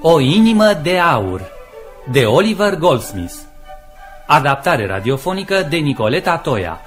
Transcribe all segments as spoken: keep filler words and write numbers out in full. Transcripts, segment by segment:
O inimă de aur, de Oliver Goldsmith. Adaptare radiofonică de Nicoleta Toia.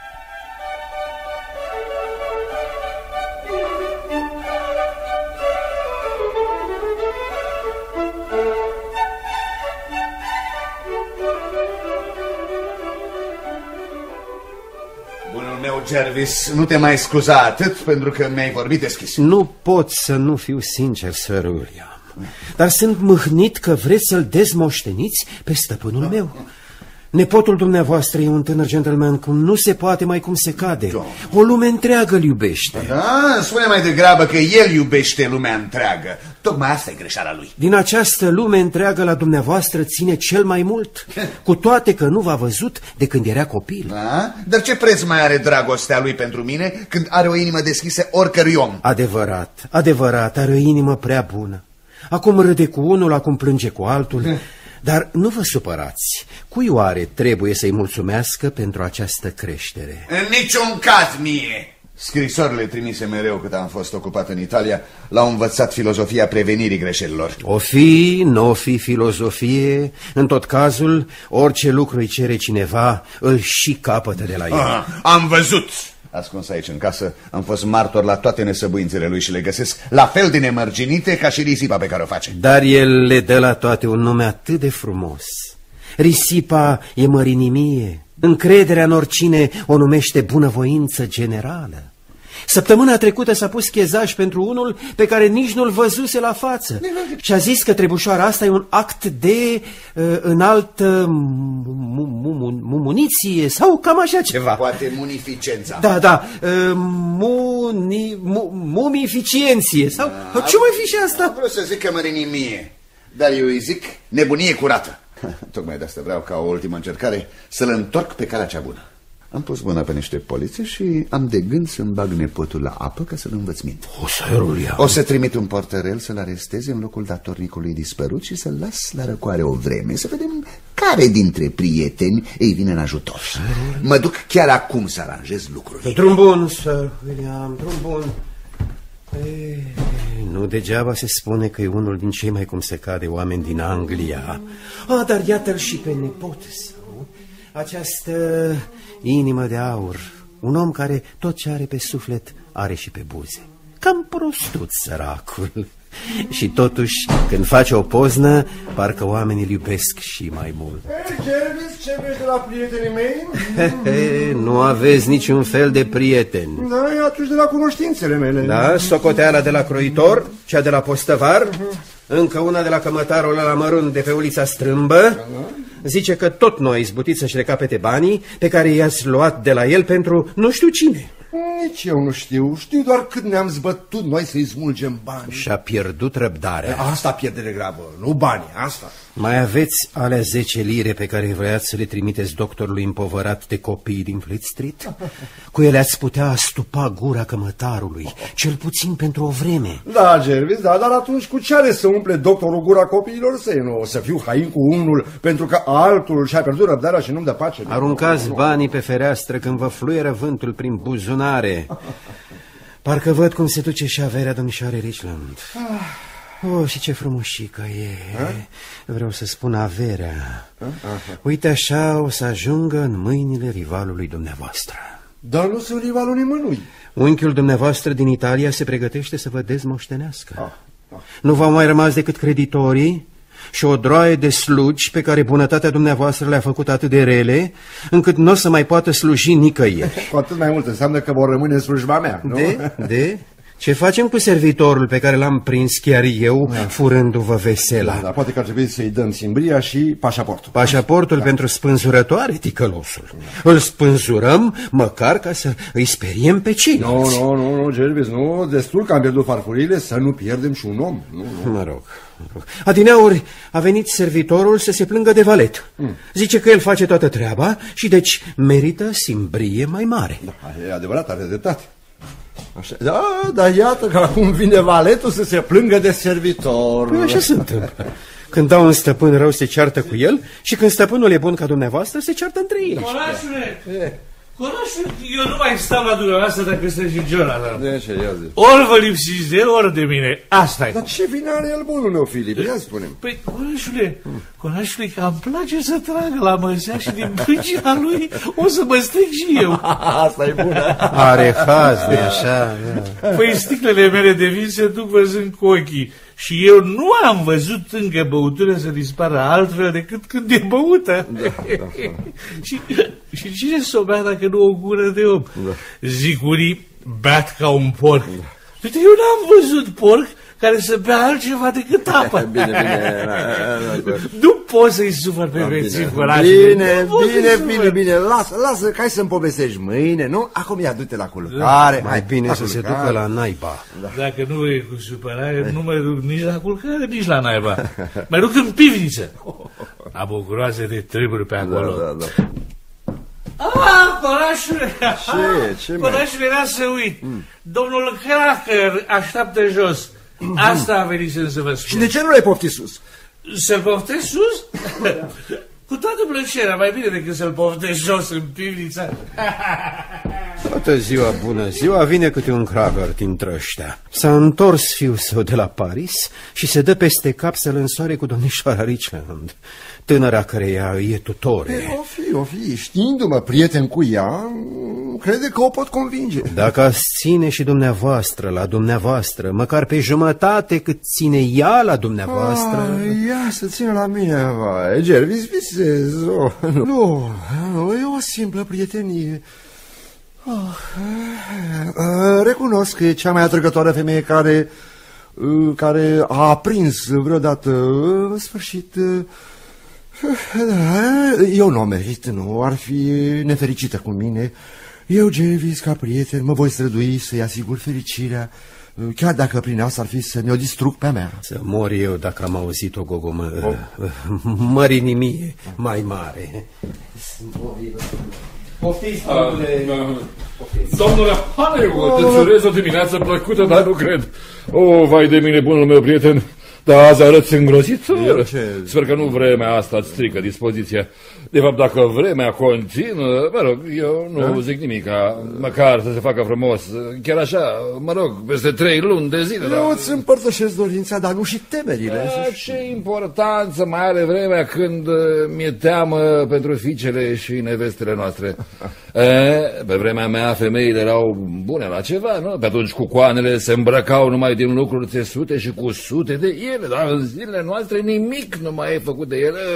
Bunul meu, Jervis, nu te mai scuza atât pentru că mi-ai vorbit deschis. Nu pot să nu fiu sincer, Sir William. Dar sunt mâhnit că vreți să-l dezmoșteniți pe stăpânul da. meu. Nepotul dumneavoastră e un tânăr gentleman cum nu se poate, mai cum se cade. Da. O lume întreagă îl iubește. Da, spune mai degrabă că el iubește lumea întreagă. Tocmai asta e greșeala lui. Din această lume întreagă la dumneavoastră ține cel mai mult, cu toate că nu v-a văzut de când era copil. Da? Dar ce preț mai are dragostea lui pentru mine când are o inimă deschisă oricărui om? Adevărat, adevărat, are o inimă prea bună. Acum râde cu unul, acum plânge cu altul. Dar nu vă supărați. Cui oare trebuie să-i mulțumească pentru această creștere? În niciun caz mie. Scrisorile trimise mereu cât am fost ocupat în Italia l-au învățat filozofia prevenirii greșelilor. O fi, n-o fi filozofie, în tot cazul, orice lucru îi cere cineva, îl și capătă de la el. Ah, am văzut! Ascuns aici în casă, am fost martor la toate nesăbuințele lui și le găsesc la fel de nemărginite ca și risipa pe care o face. Dar el le dă la toate un nume atât de frumos. Risipa e mărinimie, încrederea în oricine o numește bunăvoință generală. Săptămâna trecută s-a pus chezaș pentru unul pe care nici nu-l văzuse la față și a zis că trebușoara asta e un act de uh, înaltă muniție sau cam așa ceva. Poate munificența. Da, da, uh, muni, mu, mumificienție sau da. Ce mai fi și asta? Vreau să zic că mărinimie, dar eu îi zic nebunie curată. Tocmai de asta vreau ca o ultimă încercare să-l întorc pe calea cea bună. Am pus mâna pe niște polițe și am de gând să-mi bag nepotul la apă ca să-l învăț minte. O să, o să trimit un portărel să-l aresteze în locul datornicului dispărut și să-l las la răcoare o vreme, să vedem care dintre prieteni îi vine în ajutor. Mă duc chiar acum să aranjez lucrurile. Drum bun, Sir William, drum bun. Ei, nu degeaba se spune că e unul din cei mai cum se cade oameni din Anglia. Ah, dar iată-l și pe nepot său. Această inimă de aur, un om care tot ce are pe suflet are și pe buze. Cam prostut săracul. Și totuși, când face o poznă, parcă oamenii îl iubesc și mai mult. Hey, Jervis, ce vrei de la prietenii mei? He, he, nu aveți niciun fel de prieteni. Da, e atunci de la cunoștințele mele. Da, socoteala de la croitor, cea de la postăvar, încă una de la cămătarul la mărunt de pe ulița Strâmbă. Zice că tot noi izbutit să-și recapete banii pe care i-ați luat de la el pentru nu știu cine. Nici eu nu știu, știu doar cât ne-am zbătut noi să-i smulgem bani. Și-a pierdut răbdarea. Asta pierdere gravă, nu banii, asta. Mai aveți alea zece lire pe care vreați să le trimiteți doctorului împovărat de copii din Fleet Street? Cu ele ați putea astupa gura cămătarului, cel puțin pentru o vreme. Da, Jervis, da, dar atunci cu ce are să umple doctorul gura copiilor săi? Nu, o să fiu hain cu unul pentru că altul și-a pierdut răbdarea și nu-mi dă pace. Aruncați banii pe fereastră când vă fluieră vântul prin buzunare. Parcă văd cum se duce și averea domnișoarei Richland. Oh, și ce frumușică e. A? Vreau să spun averea. A? Uite așa o să ajungă în mâinile rivalului dumneavoastră. Dar nu sunt rivalul nimănui. Unchiul dumneavoastră din Italia se pregătește să vă dezmoștenească. A. A. Nu v-au mai rămas decât creditorii și o droaie de slugi pe care bunătatea dumneavoastră le-a făcut atât de rele, încât nu o să mai poată sluji nicăieri. Cu atât mai mult înseamnă că vor rămâne în slujba mea, nu? De? De? Ce facem cu servitorul pe care l-am prins chiar eu, da. furându-vă vesela? Da, da, poate că ar trebui să-i dăm simbria și pașaportul. Pașaportul da. pentru spânzurătoare, ticălosul. Da. Îl spânzurăm măcar ca să îi speriem pe ceilalți. Nu, nu, nu, nu, Jervis, nu, destul că am pierdut farfurile, să nu pierdem și un om. Nu, nu. Mă rog. Adineauri a venit servitorul să se plângă de valet. Mm. Zice că el face toată treaba și deci merită simbrie mai mare. Da, e adevărat, are dreptate. Așa, da, dar iată că acum vine valetul să se plângă de servitor. Păi așa se întâmplă. Când dau un stăpân rău se ceartă cu el și când stăpânul e bun ca dumneavoastră se ceartă între ei. Orașule, Conașul, eu nu mai stau la dumneavoastră dacă stă și Jonathan. De ce, ia zi. Ori vă lipsiți de el, ori de mine. Asta e. Dar ce vine are el, bunul meu, Filip? Ia spune-mi. Păi, conașule, conașule, că îmi place să tragă la măsea și din pângina lui o să mă stric și eu. Asta e bună. Are haz de așa. Păi sticlele mele de vin se duc văzând cu ochii. Și eu nu am văzut încă băutură să dispară altfel decât când e băută. Da, da, da. și, și cine s-o bea dacă nu o gură de om? Da. Zicurii beat ca un porc. Da. Uite, eu n-am văzut porc care să bea altceva decât apă. Bine, bine. Nu poți să-i sufăr pe veții curajul. Bine, bine, bine, bine. Lasă, lasă, hai să-mi povestești mâine, nu? Acum ia du-te la culcare. Mai bine să se ducă la naiba. Dacă nu e cu supărare, nu mă duc nici la culcare, nici la naiba. Mă duc în pivniță. Am o groază de treburi pe acolo. Da, da, da. Ah, conașule! Ce? Ce mai? Conașule, era să uit. Mm. Domnul Cracker așteaptă jos. Asta a venit să vă spun. Și de ce nu l-ai poftit sus? Să-l poftesc sus? Cu toată plăcerea, mai bine decât să-l poftesc jos în pivniță. Toată ziua, bună ziua, vine câte un Cracker dintre ăștia. S-a întors fiul său de la Paris și se dă peste cap să-l însoare cu domnișoara Richland, tânăra căreia e tutore. E, o fi, o fi, știindu-mă prieten cu ea, crede că o pot convinge. Dacă ați ține și dumneavoastră la dumneavoastră, măcar pe jumătate cât ține ea la dumneavoastră... Ah, ia să ține la mine, vai, Gervis, visez, oh, nu, nu, nu, e o simplă prietenie. Oh, uh, recunosc că e cea mai atrăgătoare femeie care, uh, care a aprins vreodată, uh, în sfârșit... Uh, eu nu o merit, nu, ar fi nefericită cu mine. Eu, Gervis, ca prieten, mă voi strădui să-i asigur fericirea, chiar dacă prin asta ar fi să mi-o distrug pe-a mea. Să mor eu dacă am auzit o gogomă oh. mărinimie mai mare. Poftiți, domnule... Domnule Honeywood, îți urez o dimineață plăcută, dar nu cred. O, vai de mine, bunul meu prieten, dar azi arăți îngrozitor. Sper că nu vremea asta îți strică dispoziția. De fapt, dacă vremea continuă, mă rog, eu nu da? zic nimic, măcar să se facă frumos. Chiar așa, mă rog, peste trei luni de zile. Eu îți împărtășesc dorința, dar nu și temerile. Da, ce importanță mai are vremea când mi-e teamă pentru fiicele și nevestele noastre. E, pe vremea mea, femeile erau bune la ceva, nu? Pe atunci cucoanele se îmbrăcau numai din lucruri țesute și cu sute de ele, dar în zilele noastre nimic nu mai e făcut de ele.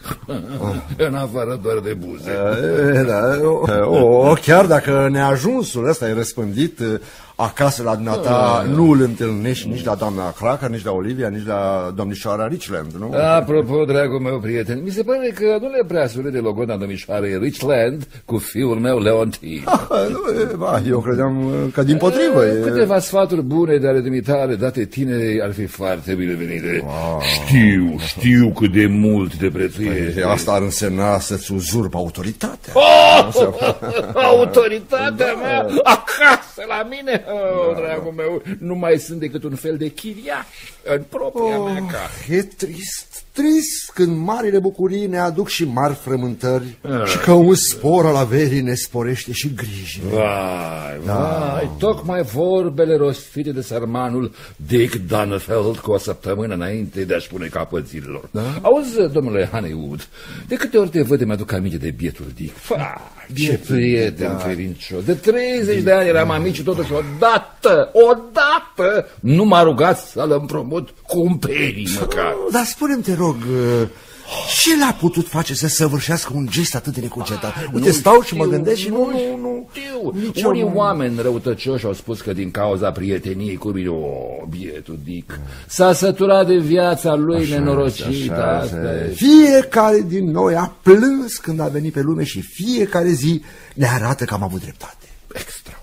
În afară doar de buze. E, da, o, o, chiar dacă neajunsul ăsta e răspândit acasă la dumneata, nu îl întâlnești nici la doamna Cracker, nici la Olivia, nici la domnișoara Richland, nu? Apropo, dragul meu prieten, mi se pare că nu le prea surâde logodna domnișoarei Richland cu fiul meu Leontin. Ba, eu credeam că dimpotrivă. E... Câteva sfaturi bune de ale dumitale date tinerei ar fi foarte binevenite. Wow. Știu, știu cât de mult te prețuiești. Păi, asta ar însemna să-ți uzurp autoritatea. Oh! Autoritatea mea acasă la mine? Oh, dragul meu, nu mai sunt decât un fel de chiriaș în propria oh, mea casă. E trist, trist când marile bucurii ne aduc și mari frământări ah. și că un spor al averii ne sporește și grijile. Vai, vai, da. Tocmai vorbele rostite de sărmanul Dick Dunfeld cu o săptămână înainte de a-și pune capăt zilelor. Da? Auzi, domnule Honeywood, de câte ori te văd mi-aduc aminte de bietul Dick. Fa, ce prieten da. Ferincios. De treizeci de ani eram amici și totuși odată, odată nu m-a rugat să-l împrumut cu un penny măcar. Dar spune-mi, te rog, ce l-a putut face să săvârșească un gest atât de neconcertat? Uite, nu stau și mă gândesc și nu, nu, nu știu. Unii nu... oameni răutăcioși au spus că din cauza prieteniei cu mine, o, bietul Dick, s-a săturat de viața lui așa, nenorocită. Așa, așa. Fiecare din noi a plâns când a venit pe lume și fiecare zi ne arată că am avut dreptate. Extraordinar.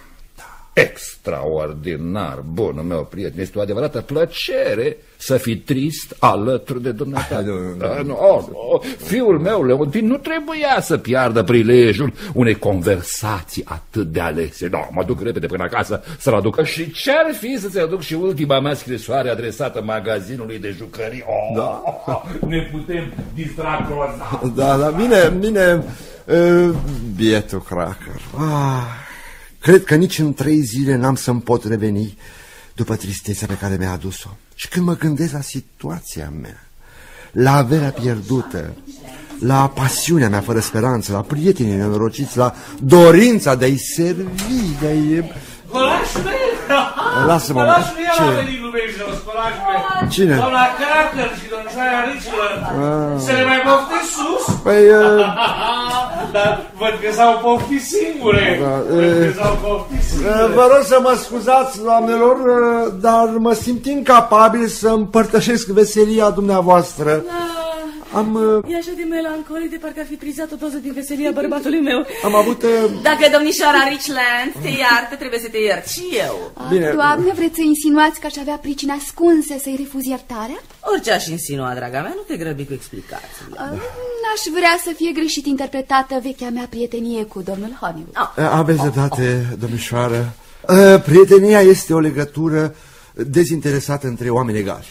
Extraordinar, bunul meu prieten, este o adevărată plăcere să fii trist alături de dumneata. Da, nu, oh, oh, fiul meu, Leontin, nu trebuia să piardă prilejul unei conversații atât de alese. No, mă duc repede până acasă să-l aduc. Și ce-ar fi să-ți aduc și ultima mea scrisoare adresată magazinului de jucării? Oh, da. oh, ne putem distra grozav. Da, dar bine, bine... Uh, bietul Cracker. Ah, cred că nici în trei zile n-am să-mi pot reveni după tristețea pe care mi-a adus-o. Și când mă gândesc la situația mea, la averea pierdută, la pasiunea mea fără speranță, la prietenii nenorociți, la dorința de a-i servi, de a-i... Colașule! Lasă-mă, Colașule, ce? el a venit Dumnezeus, colașule! Cine? Doamna Cracker și domnișoara Richler. Să le mai poftesc sus? Păi... Uh... Dar văd că s-au poftit singure. Da, văd e... că s-au poftit singure. Vă rog să mă scuzați, doamnelor, dar mă simt incapabil să împărtășesc veselia dumneavoastră. Am... E așa de melancolic, de parcă ar fi prizat o doză din veselia bărbatului meu. Am avut... Dacă domnișoara Richland te iartă, trebuie să te iert și eu. Bine. Doamne, vreți să insinuați că aș avea pricina ascunse să-i refuz iertarea? Orice aș insinua, draga mea, nu te grăbi cu explicațiile. N-aș vrea să fie greșit interpretată vechea mea prietenie cu domnul Honeywood. Oh. Aveți dreptate, domnișoară. Prietenia este o legătură dezinteresată între oameni egali.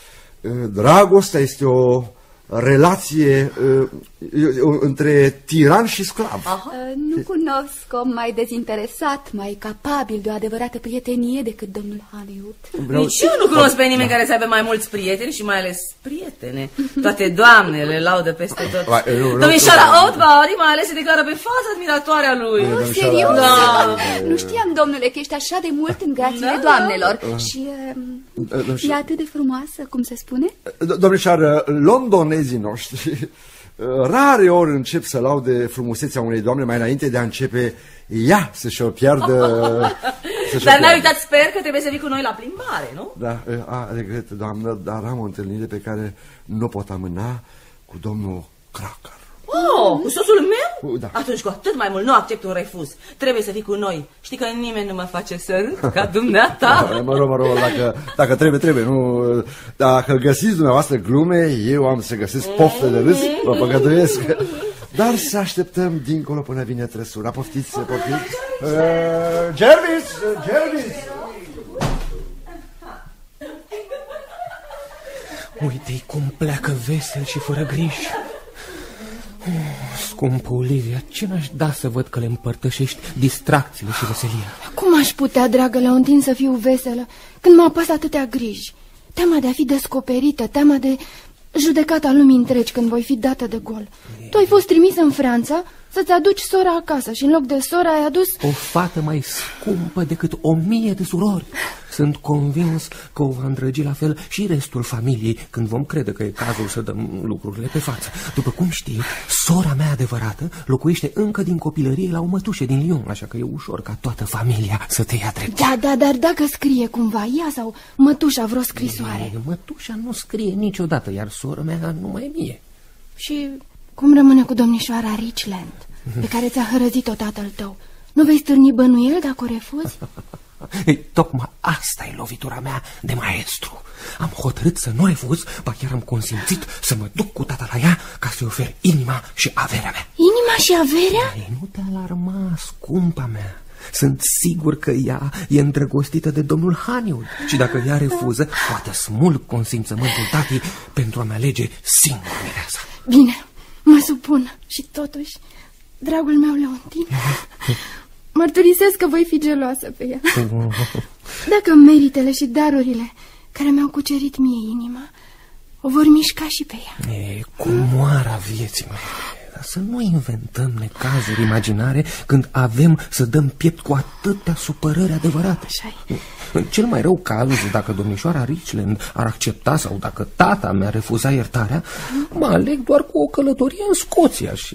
Dragostea este o relație uh, uh, între tiran și sclav. Uh, nu cunosc om mai dezinteresat, mai capabil de o adevărată prietenie decât domnul Honeywood. Vreau... Nici eu nu cunosc pe nimeni care să aibă mai mulți prieteni și mai ales prietene. Toate doamnele laudă peste tot. Domnișoara Oatbody mai ales se declară pe față admiratoarea lui. Nu, serios? Da. Nu știam, domnule, că ești așa de mult în grațiile da. doamnelor. Și uh, e atât de frumoasă, cum se spune? Domnișoară, londonezii noștri rare ori încep să laude frumusețea unei doamne mai înainte de a începe ea să-și o piardă. să Dar n-ai uitat, sper că trebuie să vii cu noi la plimbare, nu? Da, a, regret, doamnă, dar am o întâlnire pe care nu pot amâna cu domnul Cracker. Oh, cu sosul meu? Da. Atunci cu atât mai mult nu accept un refuz. Trebuie să fii cu noi. Știi că nimeni nu mă face să râd ca dumneata. Da, mă rog, mă rog, dacă, dacă trebuie, trebuie. Nu, dacă găsiți dumneavoastră glume, eu am să găsesc poftă de râs, vă păgăduiesc. Dar să așteptăm dincolo până vine trăsura. Poftiți, poftiți. Uh, Jervis, Jervis! Uite-i cum pleacă vesel și fără griji. Oh, scumpă Olivia, ce n-aș da să văd că le împărtășești distracțiile și veselia? Cum aș putea, dragă Leontin, să fiu veselă când mă apasă atâtea griji? Teama de a fi descoperită, teama de judecata lumii întregi când voi fi dată de gol. E... Tu ai fost trimis în Franța să-ți aduci sora acasă și în loc de sora ai adus... O fată mai scumpă decât o mie de surori. Sunt convins că o va îndrăgi la fel și restul familiei când vom crede că e cazul să dăm lucrurile pe față. După cum știi, sora mea adevărată locuiește încă din copilărie la o mătușă din Lyon, așa că e ușor ca toată familia să te ia drept. Da, da, dar dacă scrie cumva ea sau mătușa vreo scrisoare? E, mătușa nu scrie niciodată, iar sora mea nu mai e mie. Și cum rămâne cu domnișoara Richland, pe care ți-a hărăzit-o tatăl tău? Nu vei stârni bănuiel dacă o refuzi? Ei, tocmai asta e lovitura mea de maestru. Am hotărât să nu refuz, ba chiar am consimțit să mă duc cu tata la ea ca să-i ofer inima și averea mea. Inima și averea? Ei, nu te alarma, scumpa mea. Sunt sigur că ea e îndrăgostită de domnul Honeywood și dacă ea refuză, poate smulg consimțământul tatii pentru a-mi alege singur mireasa. Bine, mă supun. Și totuși, dragul meu Leontin, mărturisesc că voi fi geloasă pe ea. Dacă meritele și darurile care mi-au cucerit mie inima o vor mișca și pe ea. E cu moara vieții mele. Dar să nu inventăm necazuri imaginare când avem să dăm piept cu atâtea supărări adevărate. Așa-i. În cel mai rău caz, dacă domnișoara Richland ar accepta sau dacă tata mi-ar refuza iertarea, mă aleg doar cu o călătorie în Scoția și...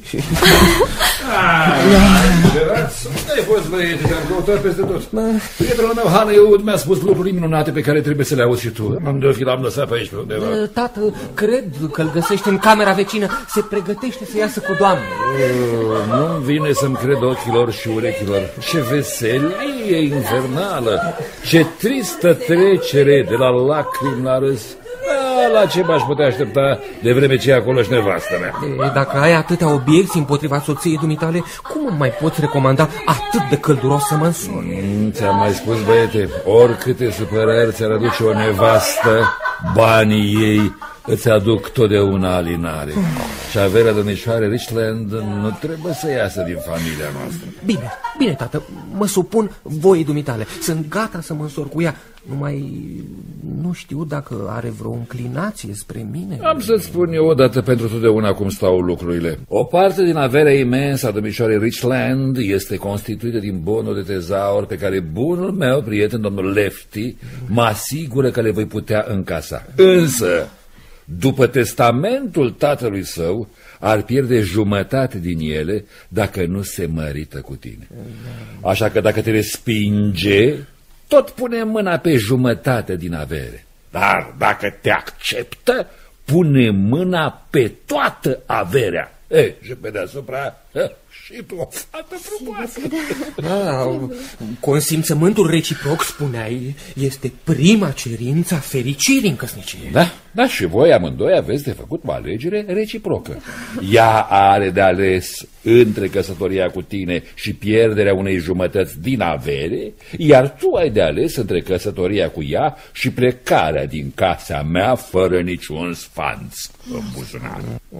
Unde ai fost, băiete? Te-am căutat peste tot. Prietenul meu, Honeywood, mi-a spus lucruri minunate pe care trebuie să le auzi și tu. Unde fi l-am lăsat pe aici pe undeva? Tată, cred că îl găsește în camera vecină. Se pregătește să iasă cu doamne. Nu-mi vine să-mi cred ochilor și urechilor. Ce veselie infernală! Ce tristă trecere de la lacrimi la râs. Da, la ce m-aș putea aștepta de vreme ce e acolo și nevastă mea? E, dacă ai atâtea obiecții împotriva soției dumitale, cum mai poți recomanda atât de călduros să mă însuni? Mm, ți-am mai spus, băiete, oricâte supărări ți-ar aduce o nevastă, banii ei îți aduc totdeauna alinare. Și averea domnișoare Richland nu trebuie să iasă din familia noastră. Bine, bine, tată, mă supun voii dumitale. Sunt gata să mă însor cu ea. Numai nu știu dacă are vreo înclinație spre mine. Am să-ți spun eu odată pentru totdeauna cum stau lucrurile. O parte din averea imensă a domnișoarei Richland este constituită din bonuri de tezaur pe care bunul meu prieten, domnul Lefty, mă asigură că le voi putea încasa. Însă, după testamentul tatălui său, ar pierde jumătate din ele dacă nu se mărită cu tine. Așa că dacă te respinge, tot pune mâna pe jumătate din avere. Dar dacă te acceptă, pune mâna pe toată averea. Ei, și pe deasupra, și tu o fată frumoasă. Da, consimțământul reciproc, spuneai, este prima cerință a fericirii în căsnicie. Da, da, și voi amândoi aveți de făcut o alegere reciprocă. Ea are de ales între căsătoria cu tine și pierderea unei jumătăți din avere, iar tu ai de ales între căsătoria cu ea și plecarea din casa mea fără niciun sfanț în buzunar.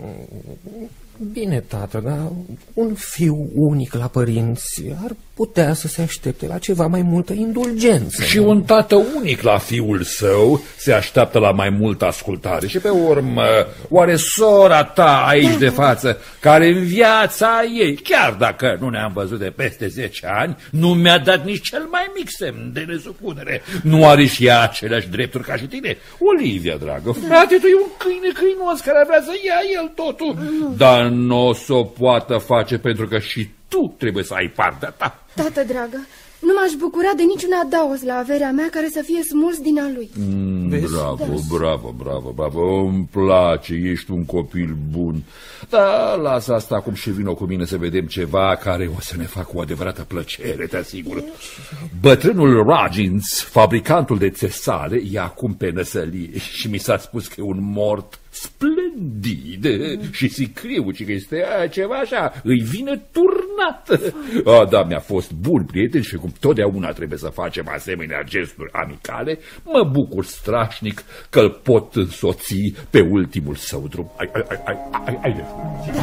Bine, tată, dar un fiu unic la părinți ar putea să se aștepte la ceva mai multă indulgență. Și un tată unic la fiul său se așteaptă la mai multă ascultare. Și pe urmă, oare sora ta aici de față, care în viața ei, chiar dacă nu ne-am văzut de peste zece ani, nu mi-a dat nici cel mai mic semn de nesupunere, nu are și ea aceleași drepturi ca și tine? Olivia, dragă, frate, tu e un câine câinos care vrea să ia el totul, dar nu o să o poată face pentru că și tu trebuie să ai partea ta. Tată dragă, nu m-aș bucura de niciun adaos la averea mea care să fie smuls din a lui. Mm, bravo, da. bravo, bravo, bravo, îmi place, ești un copil bun. Dar lasă asta acum și vino cu mine să vedem ceva care o să ne facă o adevărată plăcere, te asigur. Bătrânul Rogins, fabricantul de țesale, e acum pe năsălie și mi s-a spus că e un mort splendid și sicriu, ci că este a, ceva așa, îi vine turnat. A, da, mi-a fost bun prieten și cum totdeauna trebuie să facem asemenea gesturi amicale, mă bucur strașnic că îl pot însoți pe ultimul său drum. Ai, ai, ai, ai, ai, ai de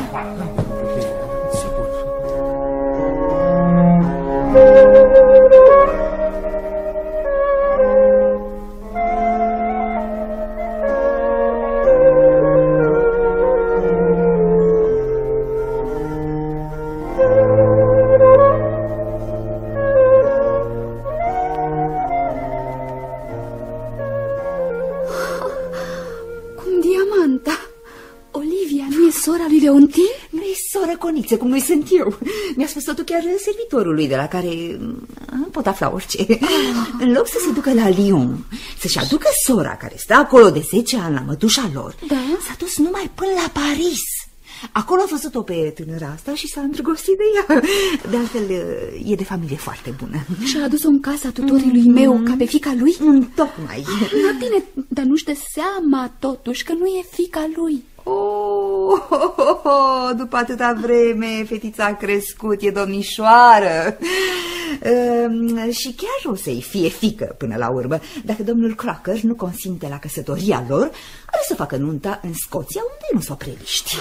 cum nu-i sunt eu. Mi-a spus totul chiar servitorului de la care pot afla orice. În loc să se ducă la Lyon, să-și aducă sora care stă acolo de zece ani la mătușa lor, da? S-a dus numai până la Paris. Acolo a văzut-o pe tânăra asta și s-a îndrăgostit de ea. De altfel, e de familie foarte bună. Și-a adus-o în casa tutorului mm. meu ca pe fica lui? Mm, tocmai. Da, bine, dar nu-și dă seama totuși că nu e fica lui. Oh, oh, oh, oh, după atâta vreme fetița a crescut, e domnișoară. uh, Și chiar o să-i fie fică până la urmă. Dacă domnul Crocker nu consimte la căsătoria lor, are să facă nunta în Scoția, unde nu s-o preliști.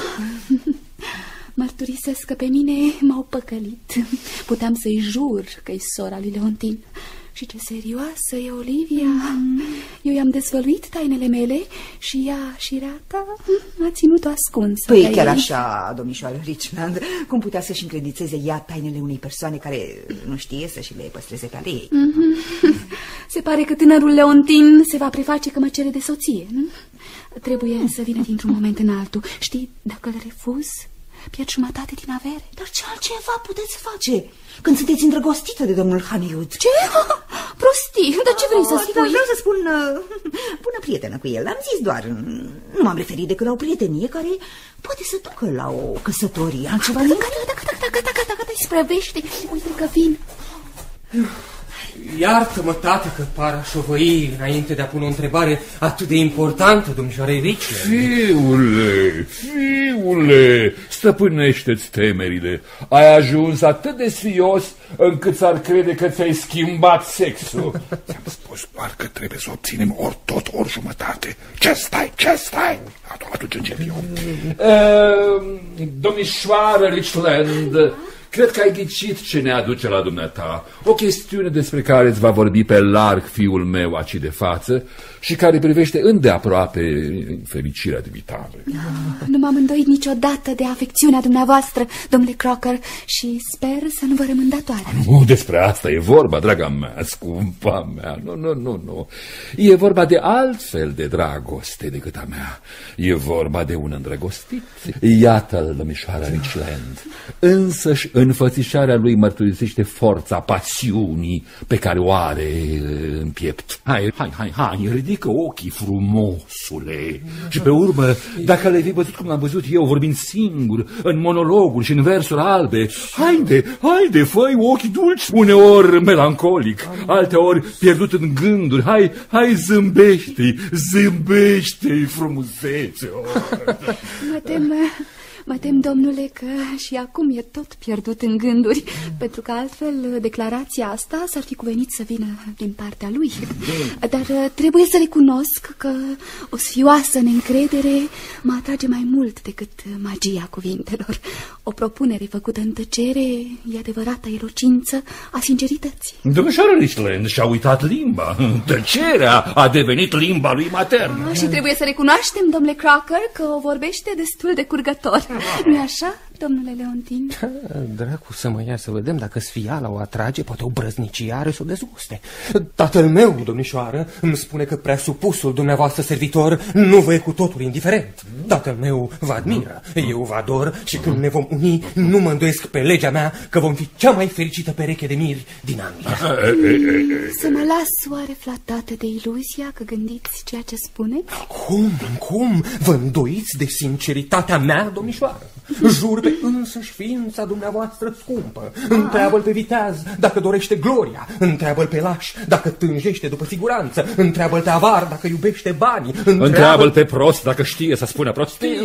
Mărturisesc că pe mine m-au păcălit. Puteam să-i jur că-i sora lui Leontin. Și ce serioasă e Olivia. mm. Eu i-am dezvăluit tainele mele și ea și rata a ținut-o ascunsă. Păi chiar ei. Așa, domnișoară Richland, cum putea să-și încredițeze ea tainele unei persoane care nu știe să și le păstreze pe ale ei? mm-hmm. Se pare că tânărul Leontin se va preface că mă cere de soție, nu? Trebuie să vină dintr-un moment în altul. Știi, dacă îl refuz, pierd jumătate din avere. Dar ce altceva puteți face când sunteți îndrăgostită de domnul Honeywood? Ce? Prostii, dar ce vrei să spui? Dar vreau să spun uh, bună prietenă cu el. Am zis doar, nu m-am referit decât la o prietenie care poate să ducă la o căsătorie. Altceva nimic? Gata, gata, gata, gata, gata, gata, îi sprăvește. Uite că vin. Iartă-mă, tată, că par a șovăi înainte de a pune o întrebare atât de importantă, domnișoarei Richland. Fiule, fiule, stăpânește-ți temerile. Ai ajuns atât de sfios încât s-ar crede că ți-ai schimbat sexul. Ți-am spus spus doar că trebuie să obținem ori tot, ori jumătate. Ce stai, ce stai? Atunci încep eu. Uh, domnișoară Richland, cred că ai ghicit ce ne aduce la dumneata. O chestiune despre care îți va vorbi pe larg fiul meu aici de față și care privește îndeaproape fericirea dumitale. Nu m-am îndoit niciodată de afecțiunea dumneavoastră, domnule Crocker, și sper să nu vă rămân datoare. Nu despre asta e vorba, draga mea, scumpa mea. Nu, nu, nu, nu. E vorba de altfel de dragoste decât a mea. E vorba de un îndrăgostit. Iată-l, domnișoara Richland. Însăși înfățișarea lui mărturisește forța pasiunii pe care o are în piept. Hai, hai, hai, hai, ridică ochii, frumosule. Și pe urmă, dacă le-ai văzut cum l-am văzut eu, vorbind singur, în monologuri și în versuri albe, haide, haide, fă-i ochii dulci, uneori melancolic, alteori pierdut în gânduri, hai, hai, zâmbește-i, zâmbește-i, frumusețe. Mă tem, mă tem, domnule, că și acum e tot pierdut în gânduri, pentru că altfel declarația asta s-ar fi cuvenit să vină din partea lui. Dar trebuie să recunosc că o sfioasă neîncredere mă atrage mai mult decât magia cuvintelor. O propunere făcută în tăcere e adevărata elocință a sincerității. Domnișoară Richland și-a uitat limba. Tăcerea a devenit limba lui maternă. Ah, și trebuie să recunoaștem, domnule Crocker, că o vorbește destul de curgător. Nu-i așa, domnule Leontin? Dracu să mă ia să vedem dacă sfiala o atrage, poate o brăznicie are să o dezguste. Tatăl meu, domnișoară, îmi spune că preasupusul dumneavoastră servitor nu vă e cu totul indiferent. Tatăl meu vă admiră, eu vă ador și când ne vom uni, nu mă îndoiesc pe legea mea că vom fi cea mai fericită pereche de miri din Anglia. Să mă las oare flatată de iluzia că gândiți ceea ce spuneți? Cum, cum? Vă îndoiți de sinceritatea mea, domnișoară? Jur pe însăși ființa dumneavoastră scumpă. Întreabă-l pe viteaz dacă dorește gloria, întreabă-l pe laș dacă tânjește după siguranță, întreabă-l pe avar dacă iubește banii, întreabă-l întreabă pe prost dacă știe să spună prostie.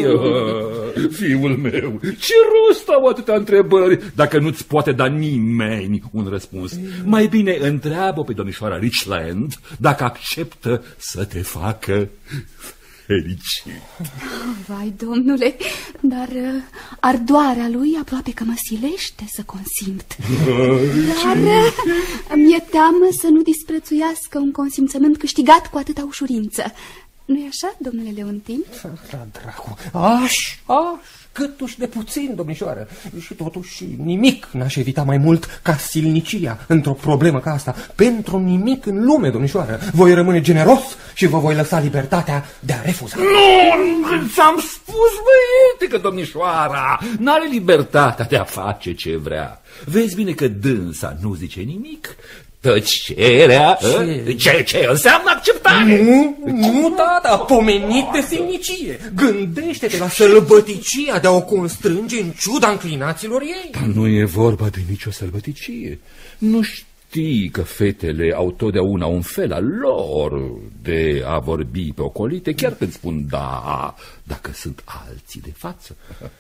Fiul meu, ce rost au atâtea întrebări dacă nu-ți poate da nimeni un răspuns? Mai bine întreabă pe domnișoara Richland dacă acceptă să te facă fericit. Vai, domnule, dar uh, ardoarea lui aproape că mă silește să consimt. Dar uh, mi-e teamă să nu disprețuiască un consimțământ câștigat cu atâta ușurință. Nu-i așa, domnule Leontin? La dracu, aș, aș, câtuși de puțin, domnișoară. Și totuși nimic n-aș evita mai mult ca silnicia într-o problemă ca asta. Pentru nimic în lume, domnișoară. Voi rămâne generos și vă voi lăsa libertatea de a refuza. Nu, ți-am spus, băiete, că domnișoara n-are libertatea de a face ce vrea. Vezi bine că dânsa nu zice nimic. Tăcerea? Ce? ce, ce înseamnă acceptare? Nu, nu, tata, pomenit de silnicie. Gândește-te la sălbăticia de a o constrânge în ciuda înclinațiilor ei. Dar nu e vorba de nicio sălbăticie. Nu știi că fetele au totdeauna un fel al lor de a vorbi pe ocolite, chiar când spun da, dacă sunt alții de față.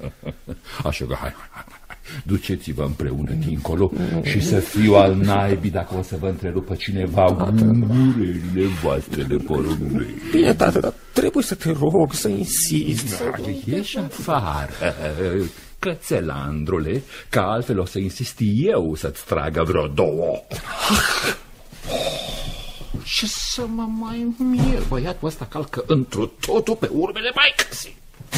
Așa că hai, hai, hai. Duceți-vă împreună dincolo și să fiu al naibii dacă o să vă întrerupă cineva gurile voastre de porumbei. Bine, tată, dar trebuie să te rog să insisti. Da, ieși afară, cățelandrule, că altfel o să insist eu să-ți tragă vreo două. Ce să mă mai mir, băiatul ăsta calcă întru totul pe urmele maicăsii.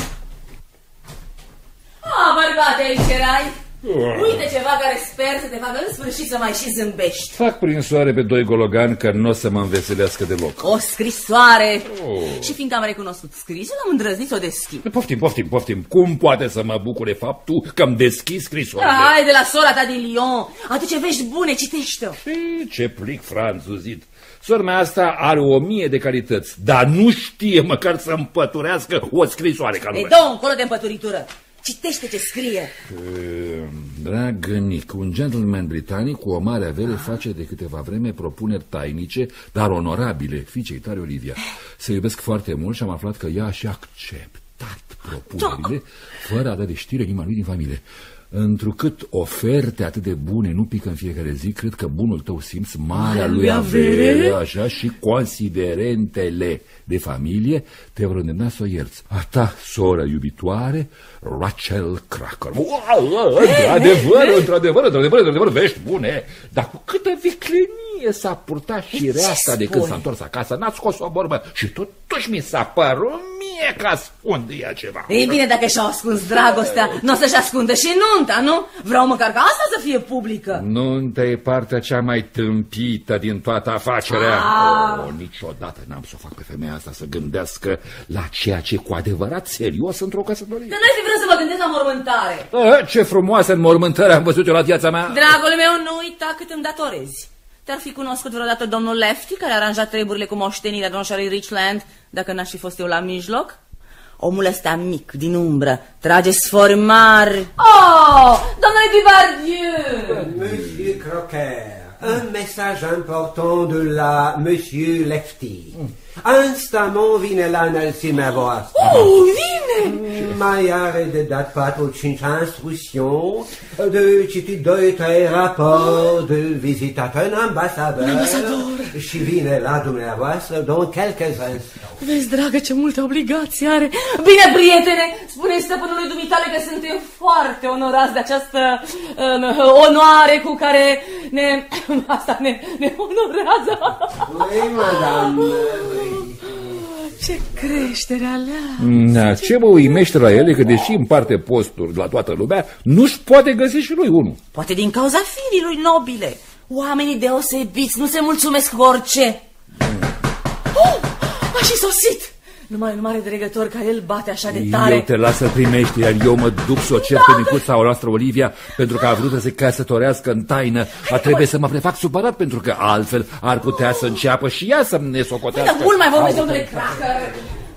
Ah, bărbate, aici erai. Uite ceva care sper să te facă în sfârșit să mai și zâmbești. Fac prin soare pe doi gologani că nu o să mă înveselească deloc. O scrisoare. Oh. Și fiindcă am recunoscut scrisul, am îndrăznit să o deschid. Poftim, poftim, poftim. Cum poate să mă bucure faptul că îmi deschis scrisoarea? Hai de la sora ta din Lyon. Aduce vești bune, citește-o. Ce plic franțuzit. Sora mea asta are o mie de calități, dar nu știe măcar să împăturească o scrisoare ca lumea. E dă-o încolo de împăturitură. Citește ce scrie. Dragă Nic, un gentleman britanic cu o mare avere face de câteva vreme propuneri tainice, dar onorabile, fiicei tale Olivia. Se iubesc foarte mult și am aflat că ea și-a acceptat propunerile, fără a da de știre nimănui din familie. Întrucât oferte atât de bune nu pică în fiecare zi, cred că bunul tău simț, marea lui avere, așa, și considerentele de familie te vor îndemna să o ierți. A ta soră iubitoare, Rachel Cracker. Într-adevăr, într-adevăr, într-adevăr, într-adevăr, vești bune, dar cu câtă viclenie s-a purtat și reasta de când s-a întors acasă, n-a scos o vorbă și totuși mi s-a părut mie că ascunde ea ceva. Ei bine, dacă și-au ascuns dragostea, nu o să-și ascundă și nunta, nu? Vreau măcar ca asta să fie publică. Nunta e partea cea mai tâmpită din toată afacerea. Oh, niciodată n-am să o fac pe femeia asta să gândească la ceea ce e cu adevărat serios într-o căsătorie. Dar n-ai fi vrut să mă gândesc la mormântare. A, ce frumoasă înmormântare am văzut eu la viața mea. Dragul meu, nu uita cât îmi datorezi. Te-ar fi cunoscut vreodată domnul Lefty, care a aranjat treburile cu moștenirea domnului Richland, dacă n-aș fi fost eu la mijloc? Omul ăsta mic, din umbră, trage sfori mari. Oh, domnule Dubardieu! Monsieur Crocker, un message important de la Monsieur Lefty. Instamment vine la înălțimea voastră. Oh, vine! Mai are de dat patru cinci instrucțiuni, de citit doi trei raport, de vizitat un ambasador, ambasador și vine la dumneavoastră dans quelques instants. Vezi, dragă, ce multe obligații are. Bine, prietene, spune stăpânului dumitale că suntem foarte onorați de această uh, onoare cu care ne, asta ne, ne onorează. Oui, madame. Ce creștere alea! Da, ce mă uimește la ele, că deși împarte posturi la toată lumea, nu-și poate găsi și lui unul. Poate din cauza firii lui nobile. Oamenii deosebiți nu se mulțumesc cu orice. Oh, a și sosit! Numai un mare dregător care îl bate așa de tare. Eu te las să primești, iar eu mă duc să o cer pe micuța o noastră Olivia, pentru că a vrut să se căsătorească în taină. A trebuie să mă prefac supărat, pentru că altfel ar putea să înceapă și ea să ne socotească. Păi, dar mult mai vorbesc, domnule Cracker.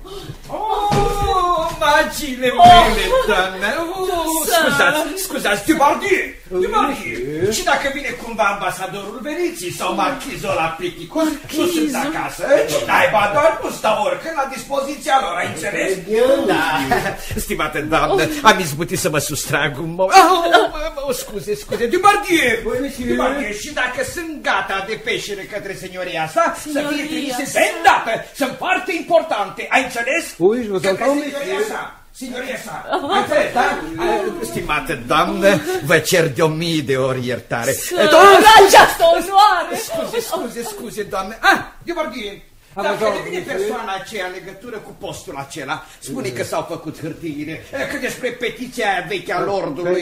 Oh, magile mele, doamne! Oh, scuzați, scuzați, Dubardieu! Dubardieu! Și dacă vine cumva ambasadorul Veneției sau marchizul la Picticos, nu sunt acasă, naiba, doar nu stau oricând la dispoziția lor, ai înțeles? Da, stimată doamnă, am izbutit să mă sustrag un moment. Oh, scuze, scuze, Dubardieu! Dubardieu, și dacă sunt gata de peșere către senioria sa, să fie trimise de îndată, sunt foarte importante, ai înțeles? Oui, je vous entends, Signoria sa, signoria sa, ai înțeles, da? Stimată doamnă, vă cer de o mii de ori iertare. Această onoare! Scuze, scuze, scuze, doamne. Ah, Dubardieu, dacă devine persoana aceea în legătură cu postul acela, spune că s-au făcut hârtiile, că despre petiția veche a lordului,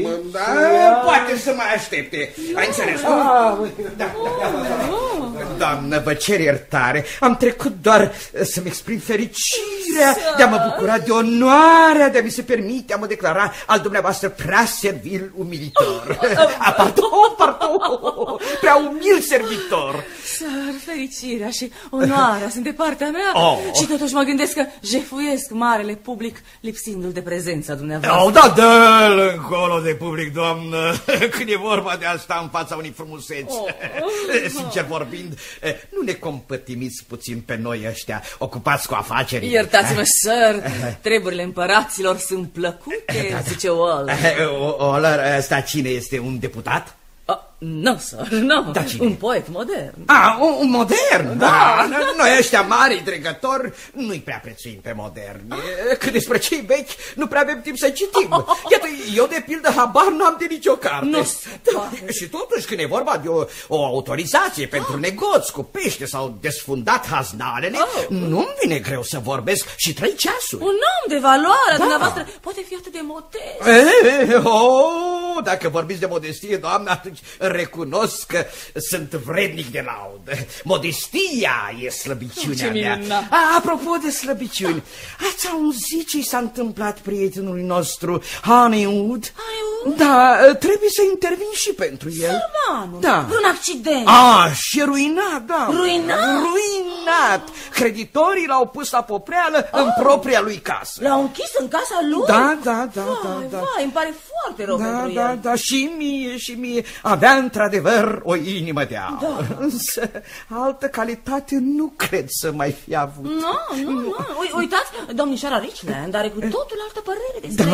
poate să mai aștepte. Ai înțeles, nu? Da, doamnă, vă cer iertare, am trecut doar să-mi exprim fericirea de a mă bucura de onoarea de a mi se permite a mă declara al dumneavoastră prea servil umilitor. Ah, pardon, pardon, prea umil servitor. Săr, fericirea și onoarea sunt de partea mea. Oh. Și totuși mă gândesc că jefuiesc marele public lipsindu-l de prezența dumneavoastră. Oh, da, dă-l încolo de public, doamnă, când e vorba de asta în fața unei frumuseți. Oh. Sincer vorbind, nu ne compătimiți puțin pe noi ăștia ocupați cu afaceri. Iertați-mă, săr, treburile împăraților sunt plăcute, da, zice Waller. Waller, ăsta cine este, un deputat? Nu, săr, nu, da, un poet modern. Ah, un, un modern, da. da. Noi ăștia mari dregători nu-i prea prețuim pe moderni. Cât despre cei vechi, nu prea avem timp să citim. Iată, eu de pildă habar n-am de nicio carte. Nu, da. Și totuși când e vorba de o, o autorizație pentru negoț cu pește sau desfundat haznalele, oh. nu-mi vine greu să vorbesc și trei ceasuri. Un om de valoare, da. Dumneavoastră, poate fi atât de modest. E, oh, dacă vorbiți de modestie, doamnă, atunci recunosc că sunt vrednic de laudă. Modestia e slăbiciunea oh, mea. A, apropo de slăbiciuni, ați auzit ce s-a întâmplat prietenului nostru, Honeywood? Da, trebuie să intervin și pentru el. Sărmanul, da. Un accident. Ah, și ruinat, da. Ruinat? Ruinat. Creditorii l-au pus la popreală oh. în propria lui casă. L-au închis în casa lui? Da, da, da, vai, da, da. Vai, îmi pare foarte rău da, pentru da, el. Da, și mie, și mie. Avea într-adevăr o inimă de aur. Da. Însă altă calitate nu cred să mai fi avut. Nu, nu, nu. Uitați, domnișoara Richland are cu totul altă părere despre da? el.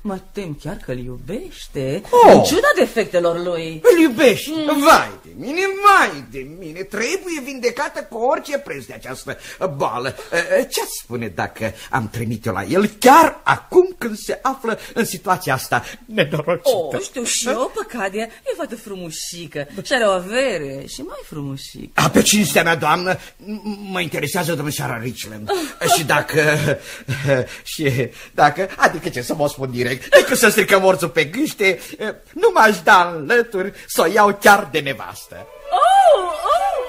Mă tem chiar că îl iubește, Oh! în ciuda defectelor lui. Îl iubești? Mm. Vai de mine, vai de mine. Trebuie vindecată cu orice preț de această bală. Ce-ați spune dacă am trimit-o la el chiar acum când se află în situația asta nedorocită? Oh, știu și eu, Păcadia, e fată frumușică și are o avere și mai frumușică. A, pe cinstea mea, doamnă, mă interesează domnișoara Richland. Și dacă... și dacă... Adică ce să mă spun direct, decât să stricăm orțul pe gâște, nu m-aș da în lături să o iau chiar de nevastă. Oh, oh,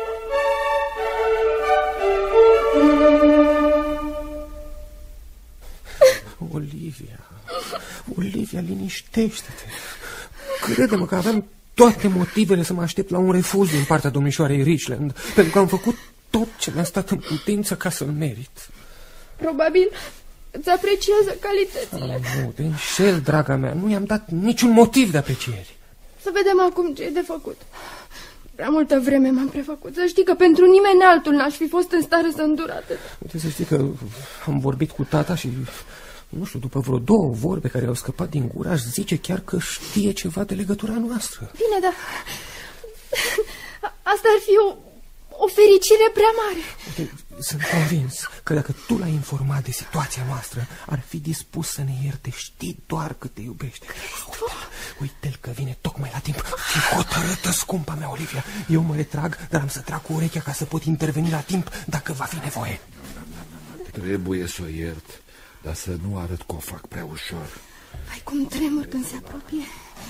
oh. Olivia, Olivia, liniștește-te. Crede-mă că aveam toate motivele să mă aștept la un refuz din partea domnișoarei Richland, pentru că am făcut tot ce mi-a stat în putință ca să-l merit. Probabil îți apreciază calitățile. Oh, nu, te înșel, draga mea, nu i-am dat niciun motiv de apreciere. Să vedem acum ce e de făcut. Prea multă vreme m-am prefăcut. Să știi că pentru nimeni altul n-aș fi fost în stare să îndur atât. Uite, să știi că am vorbit cu tata și, nu știu, după vreo două vorbe care au scăpat din gură, aș zice chiar că știe ceva de legătura noastră. Bine, dar asta ar fi o, o fericire prea mare. Uite, sunt convins că dacă tu l-ai informat de situația noastră, ar fi dispus să ne ierte. Știi doar cât te iubește. Uite-l că vine tocmai la timp. Fii hotărâtă, scumpa mea, Olivia. Eu mă retrag, dar am să trag cu urechea ca să pot interveni la timp dacă va fi nevoie. Trebuie să o iert, dar să nu arăt că o fac prea ușor. Ai cum tremur când se apropie.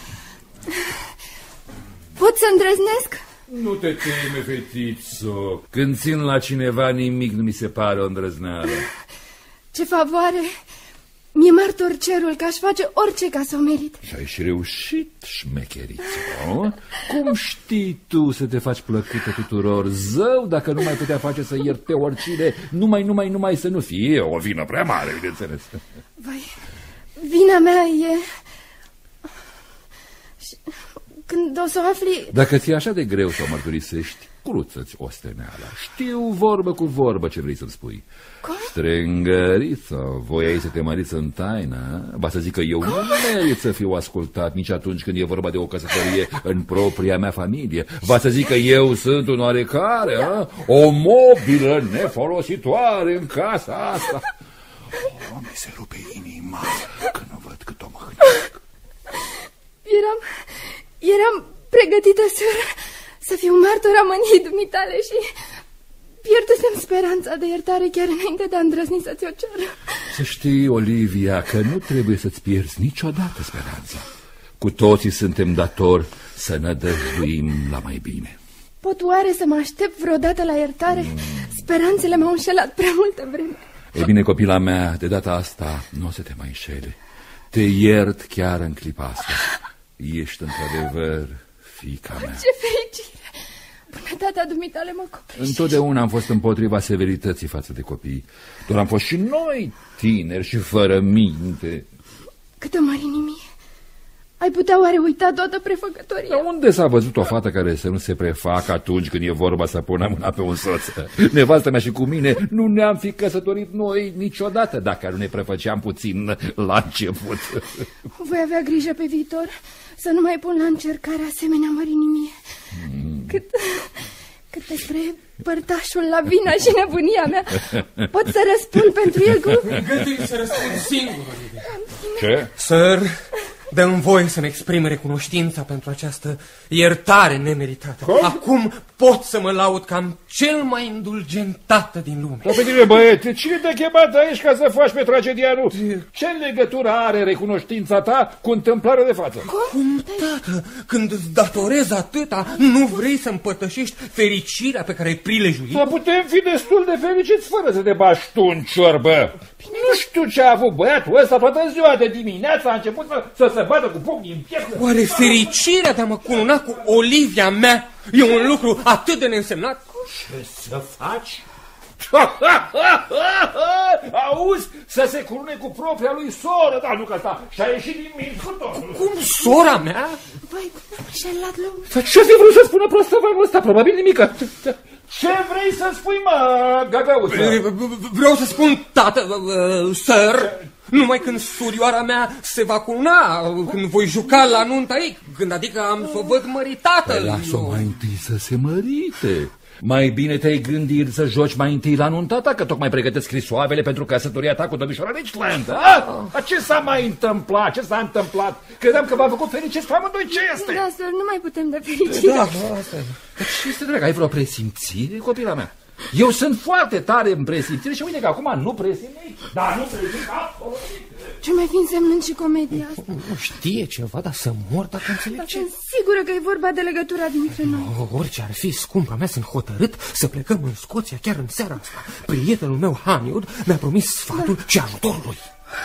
Pot să îndrăznesc? Nu te teme, fetițo. Când țin la cineva, nimic nu mi se pare o îndrăzneală. Ce favoare! Mi-e martor cerul că aș face orice ca să o merit. Și ai și reușit, șmecheriță. Cum știi tu să te faci plăcută tuturor? Zău, dacă nu mai putea face să ierte oricine, numai, numai, numai să nu fie o vină prea mare, bineînțeles. Vai, vina mea e... Și... Când o să o afli... Dacă ți-e așa de greu să o mărturisești, cruță-ți osteneala. Știu vorbă cu vorbă ce vrei să-mi spui. Cum? Strângăriță, voiai să te măriți în taină? Va să zic că eu Cum? nu merit să fiu ascultat nici atunci când e vorba de o căsătorie în propria mea familie. Va să zic că eu sunt un oarecare, a? O mobilă nefolositoare în casa asta. O, mi se rupe inima când nu văd cât o măhnesc. Eram... Eram pregătită să, să fiu martora mâniei dumitale și pierdusem speranța de iertare chiar înainte de a îndrăzni să ți-o cer. Să știi, Olivia, că nu trebuie să-ți pierzi niciodată speranța. Cu toții suntem datori să nădăjduim la mai bine. Pot oare să mă aștept vreodată la iertare? Mm. Speranțele m-au înșelat prea multă vreme. E bine, copila mea, de data asta nu o să te mai înșele. Te iert chiar în clipa asta. Ești într-adevăr fiica mea. Ce fericire! Bunătatea dumitale mă coplește. Întotdeauna am fost împotriva severității față de copii. Doar am fost și noi tineri și fără minte. Câtă mărinimie! Ai putea oare uita toată prefăcătoria? Dar unde s-a văzut o fată care să nu se prefacă atunci când e vorba să pună mâna pe un soț? Nevastă mea și cu mine nu ne-am fi căsătorit noi niciodată dacă nu ne prefăceam puțin la început. Voi avea grijă pe viitor să nu mai pun la încercare asemenea mărinimie. Mm. Cât, cât despre părtașul la vina și nebunia mea, pot să răspund pentru el cu... Găti să răspund singur. Ce? Sir, dă-mi voie să-mi exprim recunoștința pentru această iertare nemeritată. Cum? Acum pot să mă laud că am cel mai indulgent tată din lume. Dar pe tine, băiete, cine te-a chemat aici ca să faci pe tragedia lui? Ce legătură are recunoștința ta cu întâmplarea de față? Cum, tată? Când îți datorez atâta, nu vrei să împărtășești fericirea pe care ai prilejuit? Să putem fi destul de fericiți fără să te bași tu în ciorbă. Nu știu ce a avut băiatul ăsta toată ziua de dimineață, a început să, să se bată cu pumnii în piept. Oare fericirea de a mă cununa cu Olivia mea e un lucru atât de neînsemnat? Ce să faci? Auzi, să se cunune cu propria lui soră, dar nu că asta și-a ieșit din minți cu totul. Cum, sora mea? Vai, cum am înșelat lumea. Dar ce-o fi vrut să spună prostăvanul ăsta? Probabil nimică. Ce vrei să spui, mă, găgăuță? Vreau să spun, tată, uh, sir, Numai când surioara mea se va cuna, când voi juca la nunta ei, când adică am să o văd măritată. Păi lasă-o mai întâi să se mărite. Mai bine te-ai gândit să joci mai întâi la nunta ta, că tocmai pregătesc scrisoavele pentru căsătoria ta cu domnișoara Richland. A? Ce s-a mai întâmplat? Ce s-a întâmplat? Credeam că v-am făcut fericiți pe amândoi. Ce este? Da, sor, nu mai putem da fericire. Da, asta e. Ce este, dragă? Ai vreo presimțire, copila mea? Eu sunt foarte tare în presimțire și uite că acum nu presimt nimic. Da, nu presimt absolut. Ce mai fi însemnând și comedia asta? Nu știe ceva, dar să mor dacă înțeleg ce. Sunt sigură că e vorba de legătura dintre noi. Oh, orice ar fi, scumpa mea, sunt hotărât să plecăm în Scoția chiar în seara asta. Prietenul meu, Haniud, mi-a promis sfatul da. și ajutorul lui.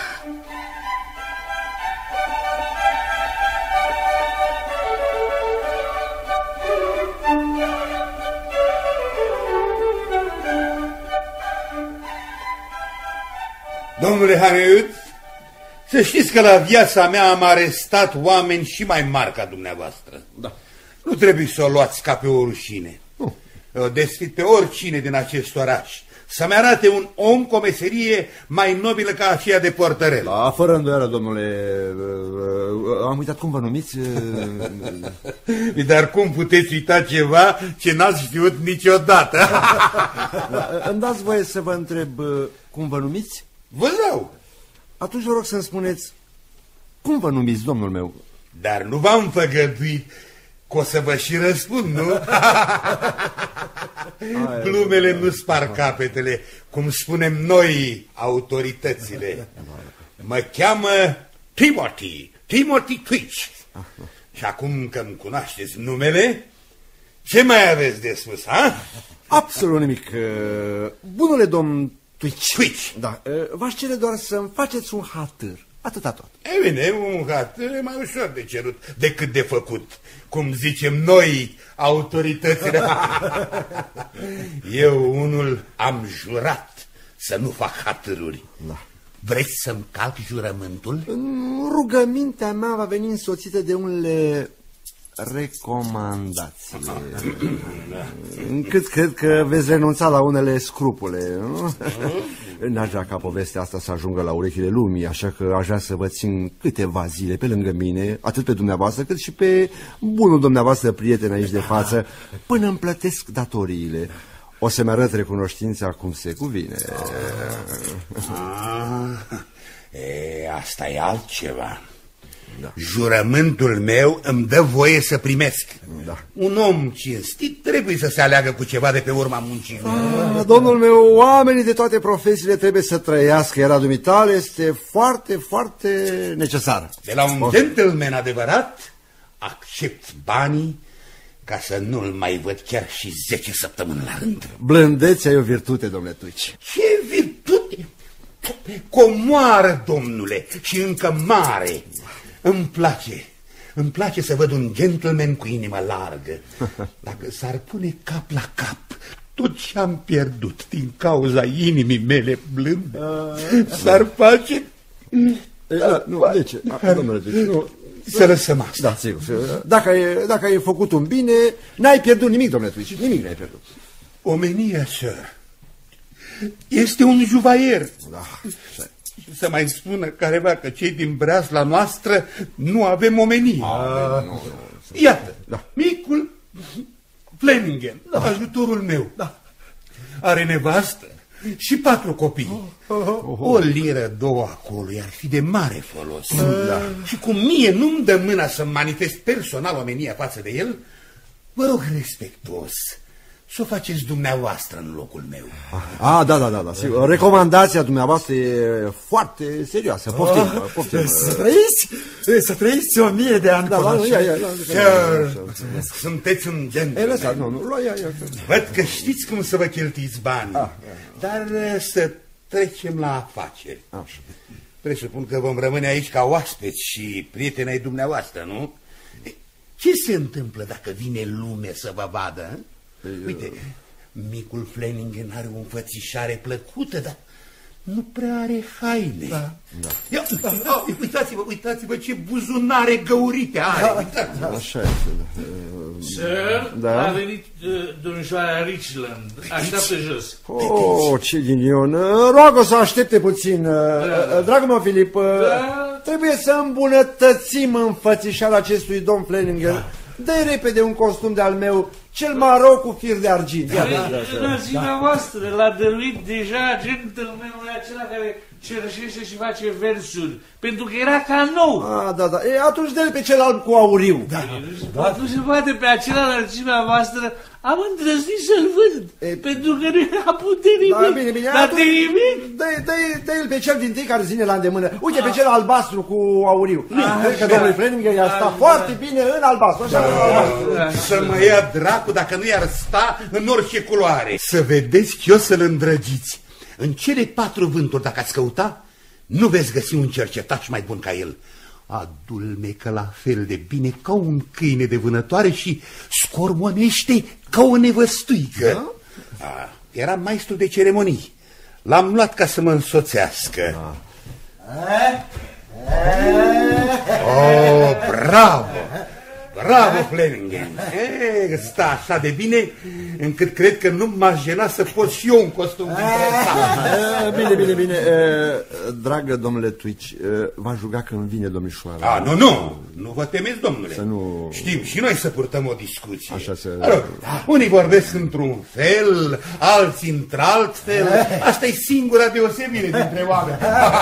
Domnule Haniud, să știți că la viața mea am arestat oameni și mai mari ca dumneavoastră. Da. Nu trebuie să o luați ca pe o rușine. Nu. O desfit pe oricine din acest oraș să-mi arate un om cu o meserie mai nobilă ca aceea de portărel. Da, fără îndoială, domnule. Am uitat cum vă numiți. Dar cum puteți uita ceva ce n-ați știut niciodată? Da, îmi dați voie să vă întreb cum vă numiți? Vă dau. Atunci vă rog să-mi spuneți cum vă numiți, domnul meu. Dar nu v-am făgăduit că o să vă și răspund, nu? Glumele nu spar capetele, cum spunem noi, autoritățile. Mă cheamă Timothy, Timothy Twitch. Și acum că îmi cunoașteți numele, ce mai aveți de spus, ha? Absolut nimic. Bunule domn Twitch. Twitch. Da, v-aș cere doar să-mi faceți un hatâr. Atâta tot. E bine, un hatâr e mai ușor de cerut decât de făcut, cum zicem noi, autoritățile. Eu unul am jurat să nu fac hatâruri. Da. Vreți să-mi calc jurământul? Rugămintea mea va veni însoțită de unele recomandații. Încât cred că veți renunța la unele scrupule. N-aș vrea ca povestea asta să ajungă la urechile lumii, așa că aș vrea să vă țin câteva zile pe lângă mine, atât pe dumneavoastră cât și pe bunul dumneavoastră prieten aici de față, până îmi plătesc datoriile. O să-mi arăt recunoștința cum se cuvine. Ah, e, asta e altceva. Da. Jurământul meu îmi dă voie să primesc. Da. Un om cinstit trebuie să se aleagă cu ceva de pe urma muncii. Ah, domnul meu, oamenii de toate profesiile trebuie să trăiască, iar dumitale este foarte, foarte necesar. De la un gentleman adevărat accept banii ca să nu-l mai văd chiar și zece săptămâni la rând. Blândețea e o virtute, domnule Twitch. Ce virtute? Comoară, domnule, și încă mare. Îmi place, îmi place să văd un gentleman cu inimă largă. Dacă s-ar pune cap la cap tot ce am pierdut din cauza inimii mele blânde, s-ar face... Da, nu, de ce? Domnule Twitch, nu... Să lăsăm asta. Da, sigur. Dacă ai, dacă ai făcut un bine, n-ai pierdut nimic, domnule Twitch, nimic n-ai pierdut. Omenia, sir, este un juvaier. Da. Să mai spună careva că cei din breasla noastră nu avem omenie. A, nu, nu, iată, da. Micul Flanagan, da. Ajutorul meu, da. Are nevastă și patru copii. Oh, oh, oh. O liră, două acolo, ar fi de mare folos. Da. Și cum mie nu-mi dă mâna să-mi manifest personal omenia față de el, vă rog respectuos să o faceți dumneavoastră în locul meu. Ah, da, da, da, da. Sigur. Recomandația dumneavoastră e foarte serioasă. Poftim, oh, poftim. Să trăiți, să trăiți o mie de ani. Da, da, ia, ia, ia, Sir, sunteți un gentleman. Lăsați, nu, nu, ia, ia. Văd că știți cum să vă cheltuiți banii, ah, dar să trecem la afaceri. Așa. Presupun că vom rămâne aici ca oaspeți și prieteni ai dumneavoastră, nu? Ce se întâmplă dacă vine lume să vă vadă? Uite, micul Flanagan are o înfățișare plăcută, dar nu prea are haine. Da. Da. Ia, da, da. Uitați-vă, uitați-vă ce buzunare găurite are. Da. Așa este. Sir, da. a venit uh, domnișoara Richland. Așteaptă jos. Oh, ce ghinion. Roagă să aștepte puțin. Da. Dragul meu, Filip, da. Trebuie să îmbunătățim înfățișarea acestui domn Flanagan. Da. Dă-i repede un costum de-al meu, cel maro cu fir de argint. Da, da, da, Înălțimea voastră l-a dăruit deja gentlemanul acela care cerșește și face versuri, pentru că era ca nou. Ah, da, da. E, atunci dă-l pe cel alb cu auriu. Da, da. Nu se poate pe acela înălțimea voastră. Am îndrăznit să-l vând, e... pentru că nu era putere nimic. Da, bine, bine. Dar de nimic? Dă-i pe cel din tâi care zine la îndemână. Uite, pe cel albastru cu auriu. Cred că domnul Flanagan i-ar sta foarte bine în albastru. Așa, da. Să mă ia dracu dacă nu i-ar sta în orice culoare. Să vedeți că eu să-l îndrăgiți. În cele patru vânturi, dacă ați căuta, nu veți găsi un cercetaș mai bun ca el. Adulmecă la fel de bine ca un câine de vânătoare și scormonește ca o nevăstuică. Da? A, era maestru de ceremonii. L-am luat ca să mă însoțească. Da. Oh, bravo! Bravo, Flanagan! E, stă așa de bine încât cred că nu m-aș jena să pot și eu un costum dintre ăsta. Bine, bine, bine. Dragă domnule Twitch, v-aș ruga când vine domnișoara. A, nu, nu. Nu vă temeți, domnule. Să nu... Știm și noi să purtăm o discuție. Așa se... Rog, unii vorbesc într-un fel, alții într-alt fel. Asta e singura deosebire dintre oameni.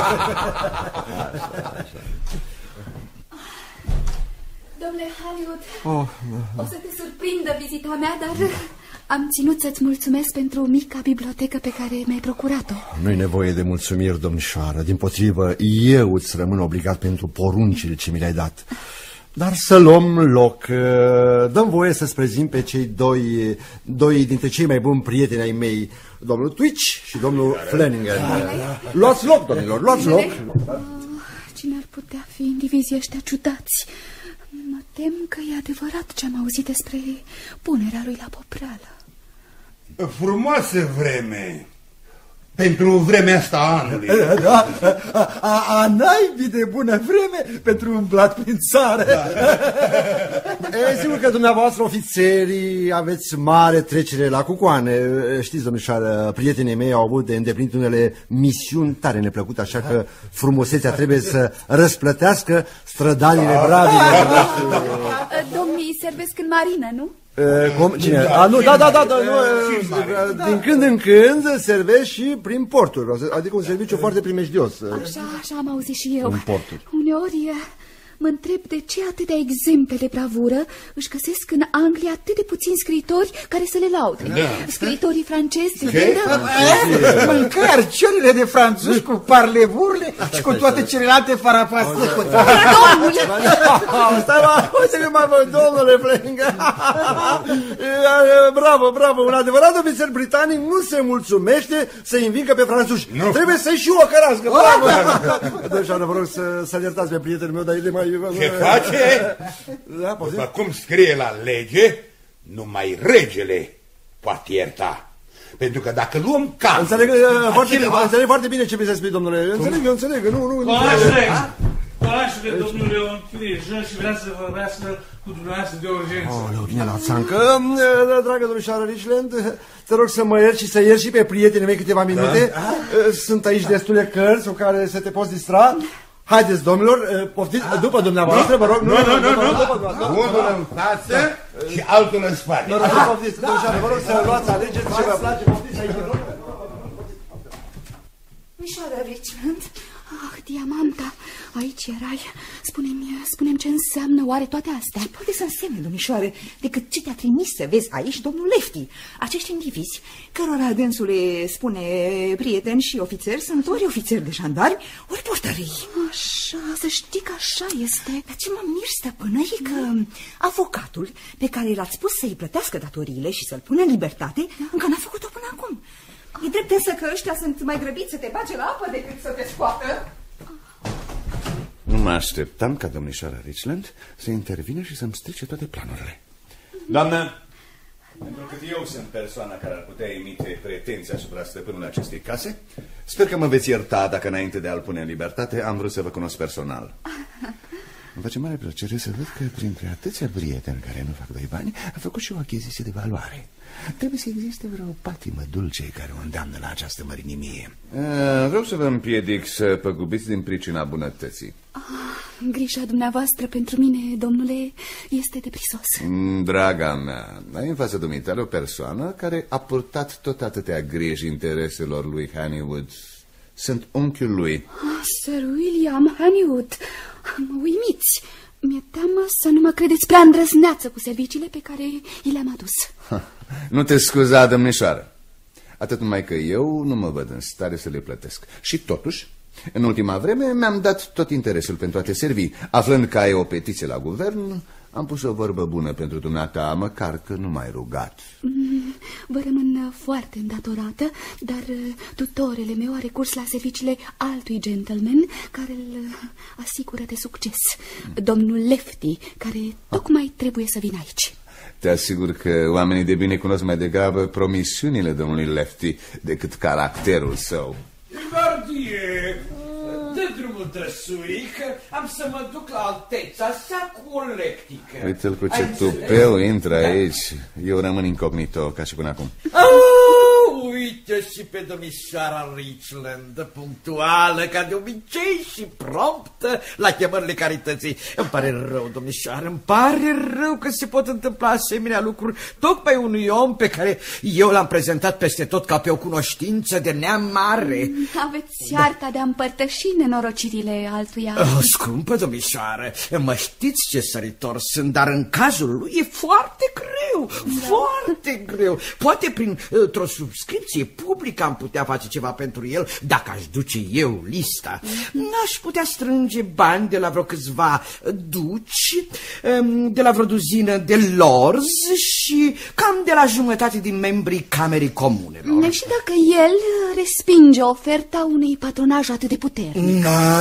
Domnule Hollywood, oh, o să te surprindă vizita mea, dar am ținut să-ți mulțumesc pentru mica bibliotecă pe care mi-ai procurat-o. Nu-i nevoie de mulțumiri, domnișoară. Dimpotrivă, eu îți rămân obligat pentru poruncile ce mi le-ai dat. Dar să luăm loc. Dăm voie să-ți prezint pe cei doi, doi dintre cei mai buni prieteni ai mei, domnul Twitch și domnul Flanagan. Luați loc, domnilor, luați loc. Cine ar putea fi indivizii ăștia ciudați? Mă tem că e adevărat ce am auzit despre punerea lui la popreală. Frumoasă vreme pentru vremea asta a anului. Da, a, a, a naibii de bună vreme pentru umblat prin țară. Da. E sigur că dumneavoastră, ofițerii, aveți mare trecere la cucoane. Știți, domnișoară, prietenii mei au avut de îndeplinit unele misiuni tare neplăcute, așa că frumusețea trebuie să răsplătească strădanile bravilor. Domnii servesc în marină, nu? Uh, cum? Cine? A, nu, da, da, da, da, nu, uh, din când în când servesc și prin porturi, adică un serviciu foarte primejdios. Așa, așa am auzit și eu. În porturi. Uneori mă întreb de ce atâtea exemple de bravură își găsesc în Anglia atât de puțini scriitori care să le laude. Da. Scriitorii francezi, da. Mâncări ciorile de franțuși cu parlevurile și cu toate celelalte farapastii. Domnule! Stai, uite că mai voi, domnule Flanagan. Bravo, bravo, un adevărat ofițer britanic nu se mulțumește să învingă pe franțuși. Trebuie să-i și o cărască. Bravo! Domnule, vă rog să-l iertați pe prietenul meu, dar e de mai... Ce face? Da, după cum scrie la lege, numai regele poate ierta. Pentru că dacă luăm cazul... Înțeleg, uh, foarte, bine, înțeleg foarte bine ce mi se spune, domnule. Înțeleg, eu înțeleg. Nu, nu, Conașule, domnul Leon Crijan și vrea să vorbească cu dumneavoastră de urgență. Oh, vine la țancă. Dragă domnișoară Richland, te rog să mă ierți și să ierți și pe prietenii mei câteva minute. Da? Sunt aici destule cărți cu care să te poți distra. Haideți, domnilor, poftiți, după dumneavoastră, vă rog. Nu, nu, nu, nu. Unul în față și altul în spate. Nu, nu, poftiți, domnișoară, vă rog să luați, alegeți ce vă place, poftiți aici. Mișoară Richland, ah, diamanta, aici erai. Spune-mi, spune-mi ce înseamnă oare toate astea? Ce poate să însemne, domnișoare, decât ce te-a trimis să vezi aici domnul Lefty? Acești indivizi, cărora dânsul le spune prieteni și ofițeri, sunt ori ofițeri de jandarmi, ori portării. Așa, să știi că așa este. Dar ce mă mir, stăpână, e că avocatul pe care l-ați spus să-i plătească datoriile și să-l pună în libertate, da, încă n-a făcut-o până acum. E drept însă că ăștia sunt mai grăbiți să te bage la apă decât să te scoată. Nu mă așteptam ca domnișoara Richland să intervină și să-mi strice toate planurile. Doamnă, Pentru că eu sunt persoana care ar putea emite pretenții asupra stăpânului acestei case, sper că mă veți ierta dacă înainte de a-l pune în libertate am vrut să vă cunosc personal. Îmi face mare plăcere să văd că printre atâția prieteni care nu fac doi bani, a făcut și o achiziție de valoare. Trebuie să existe vreo patimă dulce care o îndeamnă la această mărinimie. A, vreau să vă împiedic să păgubiți din pricina bunătății. Ah, grija dumneavoastră pentru mine, domnule, este de prisos. Draga mea, ai în fața dumitale o persoană care a purtat tot atâtea griji intereselor lui Honeywood. Sunt unchiul lui. Ah, Sir William Honeywood, mă uimiți. Mi-e teamă să nu mă credeți prea îndrăzneață cu serviciile pe care i le-am adus. Ha, nu te scuza, domnișoară. Atât numai că eu nu mă văd în stare să le plătesc. Și totuși, în ultima vreme mi-am dat tot interesul pentru a te servi. Aflând că ai o petiție la guvern, am pus o vorbă bună pentru dumneata, măcar că nu m-ai rugat. Mm, vă rămân foarte îndatorată, dar tutorele meu are curs la serviciile altui gentleman care îl asigură de succes, domnul Lefty, care tocmai trebuie să vină aici. Te asigur că oamenii de bine cunosc mai degrabă promisiunile domnului Lefty decât caracterul său. Gardie, dă drumul trăsurii, că am să mă duc la alteța sa cu o lectică. Uite-l cu ce tupeu intră aici. Eu rămân incognito, ca și până acum. Oh, uite și pe domnișoara Richland, punctuală ca de obicei și promptă la chemările carității. Îmi pare rău, domnișoară, îmi pare rău că se pot întâmpla asemenea lucruri tocmai unui om pe care eu l-am prezentat peste tot ca pe o cunoștință de neam mare. Aveți arta de a împărtăși nenorocirile altuia. Oh, scumpă domnișoară, mă știți ce săritor sunt, dar în cazul lui e foarte greu, da. foarte greu. Poate printr-o subscripție publică am putea face ceva pentru el dacă aș duce eu lista. N-aș putea strânge bani de la vreo câțiva duci, de la vreo duzină de lords și cam de la jumătate din membrii Camerei Comunelor. Și dacă el respinge oferta unui patronaj atât de puternic?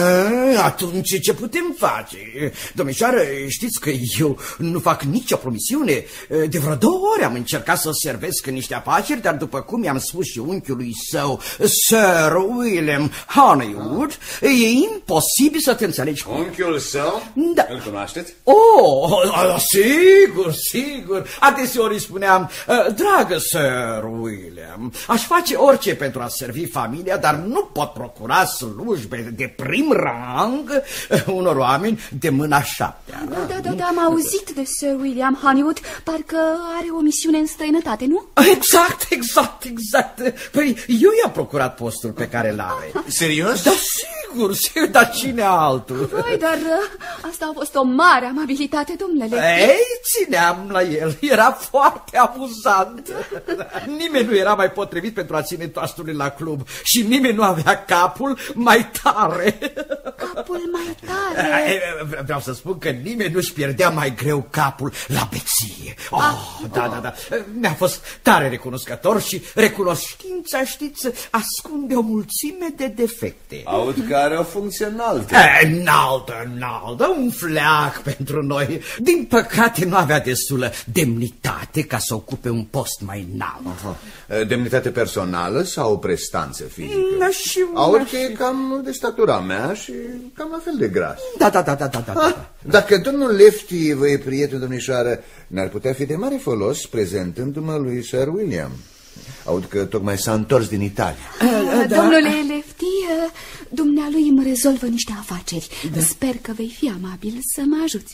Na, atunci ce putem face? Domnișoară, știți că eu nu fac nicio promisiune. De vreo două ori am încercat să servesc în niște afaceri, dar după cum i-am spus și unchiului său, Sir William Honeywood, e imposibil să te înțelegi. Unchiul său? Da. Îl cunoașteți? Oh, sigur, sigur. Adeseori îi spuneam, dragă Sir William, aș face orice pentru a servi familia, dar nu pot procura slujbe de prim rang unor oameni de mâna șaptea. Da, da, da, da, am auzit de Sir William Honeywood, parcă are o misiune în străinătate, nu? Exact, exact, exact. Păi eu i-am procurat postul pe care l-are. Serios? Da, sigur, sigur, dar cine altul? Vai, dar asta a fost o mare amabilitate, domnule. Ei, țineam la el, era foarte amuzant. Nimeni nu era mai potrivit pentru a ține toasturile la club și nimeni nu avea capul mai tare. Capul mai tare? Vreau să spun că nimeni nu-și pierdea mai greu capul la beție. Oh, ah, da, da, da. Mi-a fost tare recunoscător și recunoștința, știți, ascunde o mulțime de defecte. Aud că are o funcție înaltă. Înaltă, înaltă, un fleac pentru noi. Din păcate nu avea destulă demnitate ca să ocupe un post mai înalt. Aha. Demnitate personală sau prestanță fizică? Da, și aud că e cam de statura mea și cam la fel de gras. Da, da, da, da, da, da. Ah, dacă domnul Lefty vă e prieten, domnișoară, n-ar putea fi de mare folos prezentându-mă lui Sir William. Aud că tocmai s-a întors din Italia. Ah, da. Domnule Lefty, dumnealui îmi rezolvă niște afaceri. Da. Sper că vei fi amabil să mă ajuți.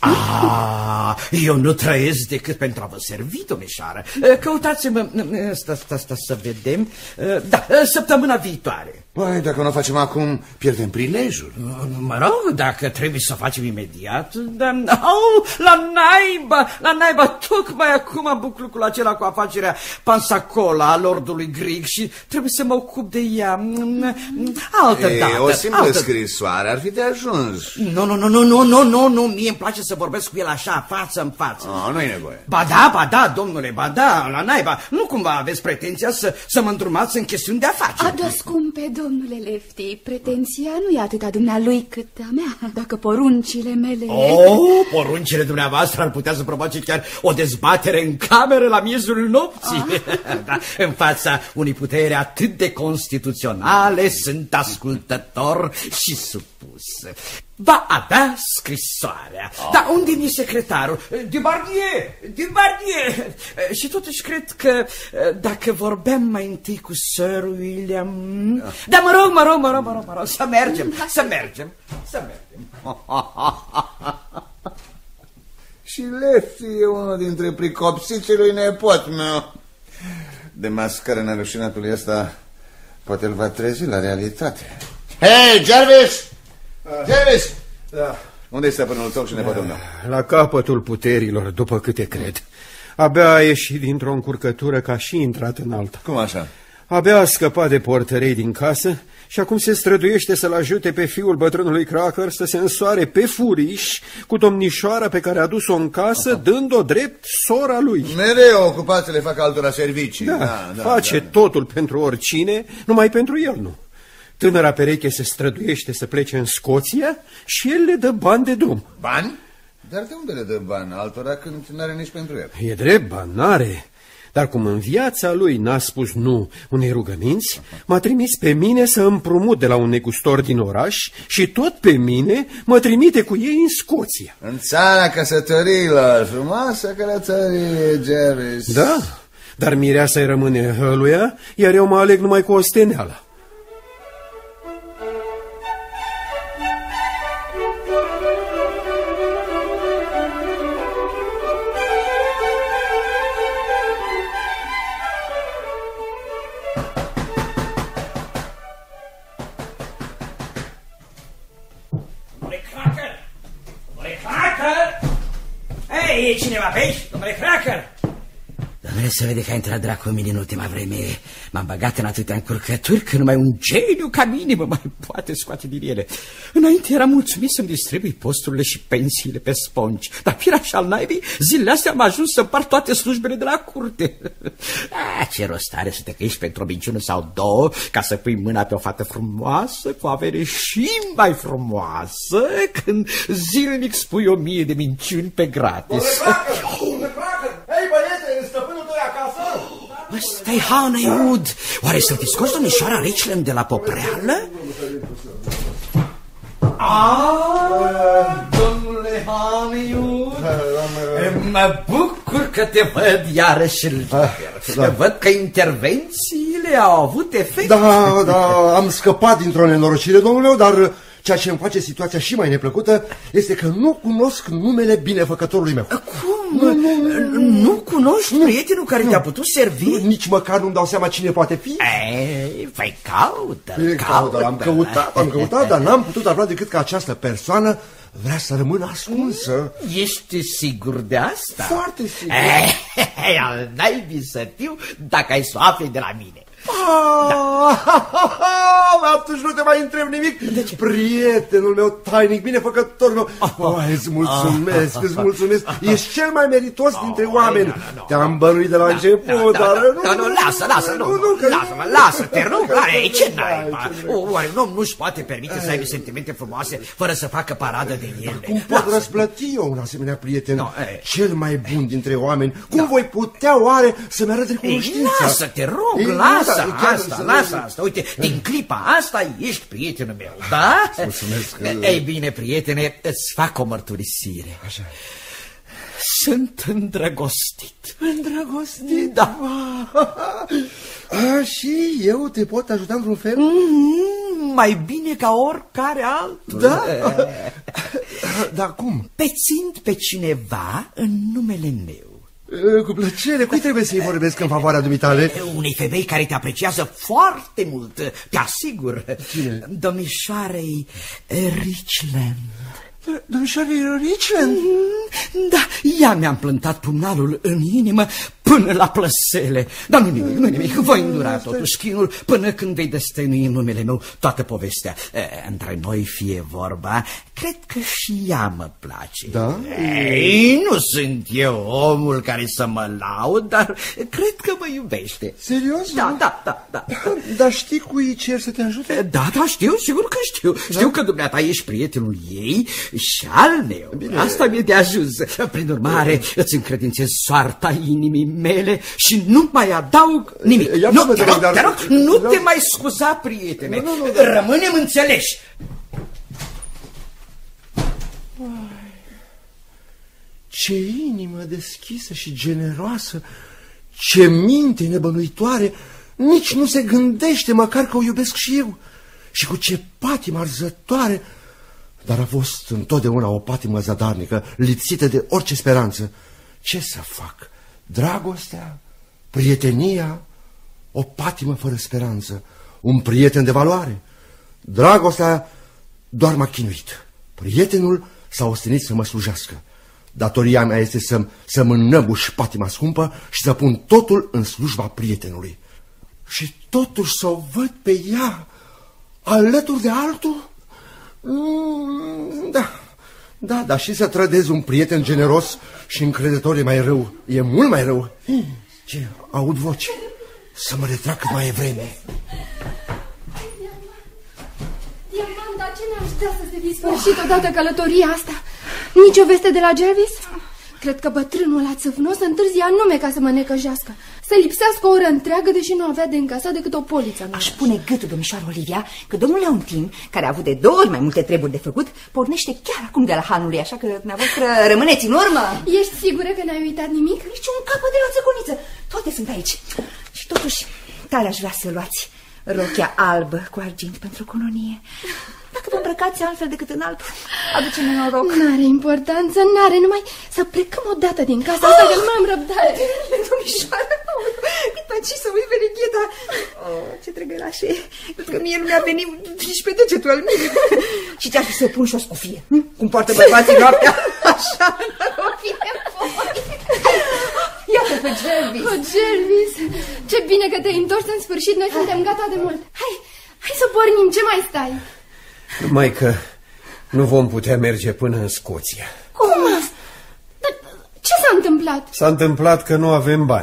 Ah, eu nu trăiesc decât pentru a vă servi, domnișoară. Căutați-mă, sta, sta, sta, să vedem. Da, săptămâna viitoare. Păi, dacă nu o facem acum, pierdem prilejul. Mă rog, dacă trebuie să o facem imediat, dar... Oh, la naiba, la naiba, tocmai acum am buclat lucrul acela cu afacerea Pansacola a lordului Grig și trebuie să mă ocup de ea altă e, dată. O simplă altă... scrisoare ar fi de ajuns. Nu, nu, nu, nu, nu, nu, nu, nu, mie îmi place să vorbesc cu el așa, față în față. Oh, nu-i nevoie. Ba da, ba da, domnule, ba da, la naiba, nu cumva aveți pretenția să, să mă îndrumați în chestiuni de afaceri. Adă, scumpe, Domnule Lefty, pretenția nu e atât a dumnealui cât a mea. Dacă poruncile mele... Oh, poruncile dumneavoastră ar putea să provoace chiar o dezbatere în cameră la miezul nopții. Ah. Da, în fața unei puteri atât de constituționale sunt ascultător și supus. Va avea scrisoarea. Oh. Dar unde mi-e secretarul? Dubardier! Dubardier! Și totuși cred că dacă vorbeam mai întâi cu Sir William... Oh. Dar mă rog, mă rog, mă rog, mă rog, mă rog, să mergem, să mergem, să mergem. Și Lefty e unul dintre pricopsiții lui nepot meu. De mascară nerușinatului ăsta poate îl va trezi la realitate. Hei, Jarvis! Jarvis! Da. Unde este stăpânul tău și nepotul meu? La capătul puterilor, după câte cred. Abia a ieșit dintr-o încurcătură ca și intrat în alta. Cum așa? Abia a scăpat de portărei din casă și acum se străduiește să-l ajute pe fiul bătrânului Cracker să se însoare pe furiș cu domnișoara pe care a dus-o în casă, Aha. dând-o drept sora lui. Mereu ocupațiile fac altora servicii. Da, da, da face da. totul pentru oricine, numai pentru el nu. Tânăra pereche se străduiește să plece în Scoția și el le dă bani de drum. Bani? Dar de unde le dă bani altora când n-are nici pentru el? E drept, bani n-are. Dar cum în viața lui n-a spus nu unei rugăminți, m-a trimis pe mine să împrumut de la un negustor din oraș și tot pe mine mă trimite cu ei în Scoția. În țara căsătorilor, frumoasă călătorie, Jarvis. Da, dar mireasa-i rămâne hăluia, iar eu mă aleg numai cu osteneala. E cineva pe aici, domnule Cracker? Domnule, să vede că a intrat dracu mine în ultima vreme. M-am băgat în atâtea încurcături că numai un geniu ca mine mă mai poate scoate din ele. Înainte era mulțumit să-mi distribui posturile și pensiile pe spongi, dar piraș al naibii, zilele astea am ajuns să împart toate slujbele de la curte. A, ce rost are să te căiești pentru o minciună sau două ca să pui mâna pe o fată frumoasă, cu avere și mai frumoasă, când zilnic spui o mie de minciuni pe gratis. Hei, băiete, stăpânul tău acasă? Ăsta-i Honeywood. Oare să-l fi scos domnișoara Richland de la popreală? Ah, domnule Honeywood, mă bucur că te văd iarăși în liber. Văd că intervențiile au avut efect. Da, da, am scăpat dintr-o nenorocire, domnule meu, dar ceea ce îmi face situația și mai neplăcută este că nu cunosc numele binefăcătorului meu. Cum? Nu, nu, nu, nu cunoști nu, prietenul care te-a putut servi? Nu, nici măcar nu-mi dau seama cine poate fi. Ei, păi caută-l, caută-l. Am căutat, am căutat, dar n-am putut afla decât că această persoană vrea să rămână ascunsă. Ești sigur de asta? Foarte sigur. Ei, al naibii să fiu dacă ai să o afli de la mine. Da. Atunci nu te mai întreb nimic. De ce? Prietenul meu tainic, binefăcătorul meu, oh, îți mulțumesc, îți mulțumesc. Ești cel mai meritos dintre oameni. Te-am bănuit de la început, dar nu, nu, lasă, lasă, nu, lasă-mă, lasă-te, nu, care, ce naiba? Oare nu nu-și poate permite să aibă sentimente frumoase fără să facă paradă de ele? Cum pot răsplăti eu un asemenea prieten, cel mai bun dintre oameni? Cum voi putea oare să-mi arăt recunoștința? Lasă-te, rog, lasă. Asta, asta, lasă asta, uite, din clipa asta ești prietenul meu, da? Mulțumesc. Ei bine, prietene, îți fac o mărturisire. Așa. Sunt îndrăgostit. Îndrăgostit? Da. A, și eu te pot ajuta într-un fel? Mm, mai bine ca oricare altul. Da? Dar cum? Pețind pe cineva în numele meu. Cu plăcere, cui trebuie să-i vorbesc în favoarea dumitale? Unei femei care te apreciază foarte mult, te asigur. Cine? Domnișoarei Richland. Domnișoarei Richland? Da, ea mi-a împlântat pumnalul în inimă până la plăsele. Dar nu nimic, nu nimic, voi îndura totuși chinul până când vei destăinui în numele meu toată povestea. E, între noi fie vorba, cred că și ea mă place. Da? Ei, nu sunt eu omul care să mă laud, dar cred că mă iubește. Serios? Da, da, da, da. Dar știi cui cer să te ajute? Da, da, știu, sigur că știu. Da? Știu că dumneata ești prietenul ei și al meu. Bine. Asta mi-e de ajuns. Prin urmare, îți încredințez soarta inimii mele și nu mai adaug nimic. Ia nu, te rog, dar... te rog, nu te mai scuza, prietene. Nu, nu, nu. Rămânem înțeleși. Ce inimă deschisă și generoasă, ce minte nebănuitoare, nici nu se gândește măcar că o iubesc și eu. Și cu ce patimă arzătoare, dar a fost întotdeauna o patimă zadarnică, lipsită de orice speranță. Ce să fac? Dragostea, prietenia, o patimă fără speranță, un prieten de valoare. Dragostea doar m-a chinuit. Prietenul s-a ostenit să mă slujească. Datoria mea este să, să-mi înnăbuș patima scumpă și să pun totul în slujba prietenului. Și totuși să o văd pe ea alături de altul? Da, da, dar și să trădezi un prieten generos și încrezător e mai rău. E mult mai rău. Ce? Aud voci. Să mă retrag cât mai e vreme. Diamanda, ce ne-aș da să se fi sfârșit odată călătoria asta? Nici o veste de la Jervis? Cred că bătrânul ăla țâfnos întârzia nume ca să mă necăjească. Să lipsească o oră întreagă, deși nu avea de încasat decât o poliță. Aș pune gâtul, domnișoară Olivia, că domnul Leontin, care a avut de două ori mai multe treburi de făcut, pornește chiar acum de la hanului, așa că dumneavoastră rămâneți în urmă. Ești sigură că n-ai uitat nimic? Nici un capăt de la țăcuniță. Toate sunt aici. Și totuși, tare aș vrea să luați rochia albă cu argint pentru cununie. Dacă vă îmbrăcați altfel decât în alb, aduce-ne noroc. N-are importanță, n-are, numai să plecăm odată din casa asta, oh! Că nu mai am răbdare. Domnișoară, cât mai ci să ui veregheta. Oh, ce trăgălașe. Cred că mie nu mi-a venit nici pe degetul al meu. Și ți-aș fi să pun și o scufie. Cum poartă bărbații noaptea. Așa, norocine voi. Iată pe Jervis. Oh, Jervis, ce bine că te-ai întors în sfârșit, noi suntem gata de mult. Hai, hai să pornim, ce mai stai? Numai că nu vom putea merge până în Scoția. Cum? Dar ce s-a întâmplat? S-a întâmplat că nu avem bani.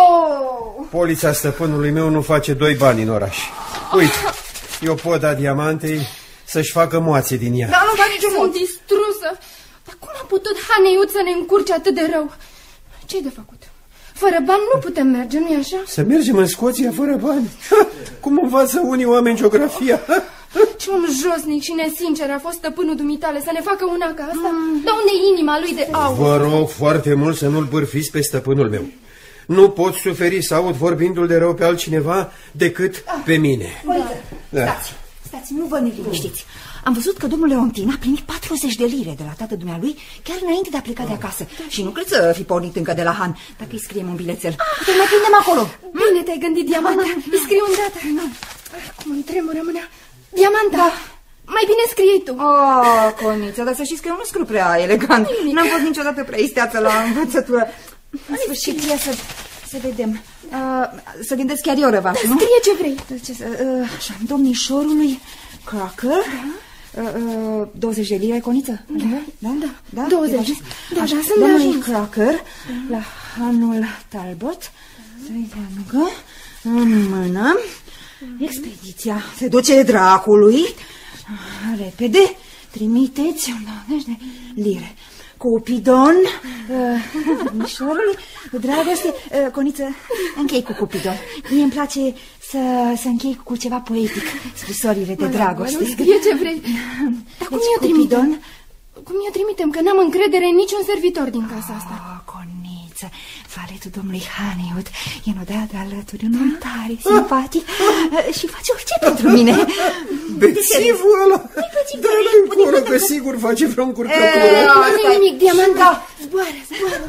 Oh! Polița stăpânului meu nu face doi bani în oraș. Uite, eu pot da Diamantei să-și facă moațe din ea. Da, nu, dar niciun mod. Sunt distrusă. Dar cum a putut Haneiut să ne încurce atât de rău? Ce-i de făcut? Fără bani nu putem merge, nu-i așa? Să mergem în Scoția fără bani? Cum învață unii oameni geografia? Ce un josnic și nesincer a fost stăpânul dumitale să ne facă una ca asta? Mm. Dar unde-i inima lui de aur? Vă rog foarte mult să nu-l bârfiți pe stăpânul meu. Nu pot suferi să aud vorbindu-l de rău pe altcineva decât ah. pe mine. Poliță, da. Stați, stați, nu vă neliniștiți. Am văzut că domnul Leontin a primit patruzeci de lire de la tatăl dumnealui chiar înainte de a pleca de acasă. Și nu cred să fi pornit încă de la Han. Dacă îi scriem un bilețel, putem mai prindem acolo. Bine te-ai gândit, Diamanta. Îi scriu îndată. Cum îmi tremură mâna. Diamanta, da. Mai bine scrie tu. Oh, Conița, dar să știți că eu nu scriu prea elegant. N-am fost niciodată prea isteață la învățătură. În sfârșit, ia să, să vedem. Uh, să gândesc chiar eu răvaș, nu? Scrie ce vrei. Ce să, uh, așa, domnișorului Crocker. Da? Uh, uh, douăzeci de lire, Coniță? Da, da, da, da? douăzeci. Da, așa, da, să domnului Crocker, la Hanul Talbot, să-i lungă, în mână. Expediția se duce dracului. Repede, trimiteți douăzeci de lire. Cupidon, mișorul, dragoste. uh, Coniță, închei cu Cupidon. Mie îmi place să, să închei cu ceva poetic scrisorile de dragoste. Nu scrie ce vrei. Dar cum i-o trimitem? Cum i-o trimitem? Că n-am încredere în niciun servitor din casa asta. Oh, Coniță, valetul domnului Haneiut e în odată de alături, un om tare, simpatic și face orice pentru mine. Bețivul ăla? Dar nu-i cură, că sigur face vreo încurcătură. Nu-i nimic, Diamanta. Zboară, zboară.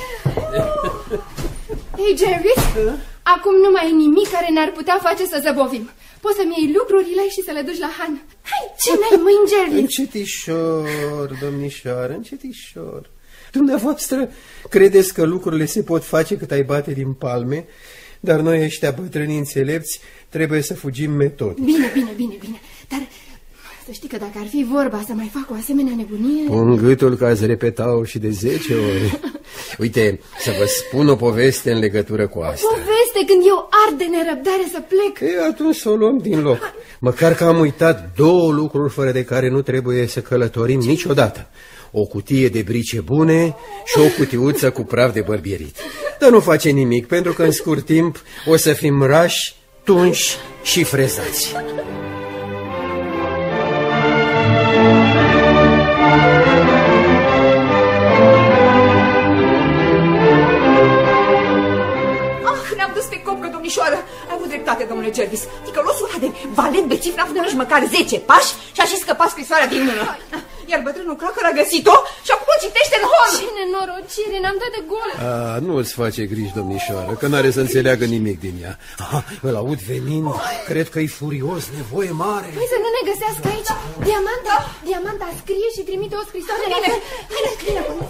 Hei, Jervis, acum nu mai e nimic care ne-ar putea face să zăbovim. Poți să-mi iei lucrurile și să le duci la Han. Hai, ce n-ai mâini, Jervis? Încetișor, domnișoară, încetișor. Dumneavoastră credeți că lucrurile se pot face cât ai bate din palme, dar noi ăștia bătrâni înțelepți trebuie să fugim metodic. Bine, bine, bine, bine, dar să știi că dacă ar fi vorba să mai fac o asemenea nebunie... Pun gâtul că ați repeta-o și de zece ori. Uite, să vă spun o poveste în legătură cu asta. O poveste când eu ard de nerăbdare să plec. E, atunci să o luăm din loc. Măcar că am uitat două lucruri fără de care nu trebuie să călătorim niciodată. O cutie de brice bune și o cutiuță cu praf de bărbierit. Dar nu face nimic, pentru că în scurt timp o să fim rași, tunși și frezați. Domnișoară, ai avut dreptate, domnule Jervis. Ticălosul ăla de valent bețiv n-a făcut nici măcar zece pași și a și scăpat scrisoarea din mână. Iar bătrânul Cracker a găsit-o și acum o citește în hol. Ce nenorocire, n-am dat de gol. A, nu îți face griji, domnișoară, că n-are să înțeleagă nimic din ea. Aha, îl aud venind, cred că e furios, nevoie mare. Păi să nu ne găsească aici. Diamanta, Diamanta scrie și trimite o scrisoare. Bine, bine, bine, bine.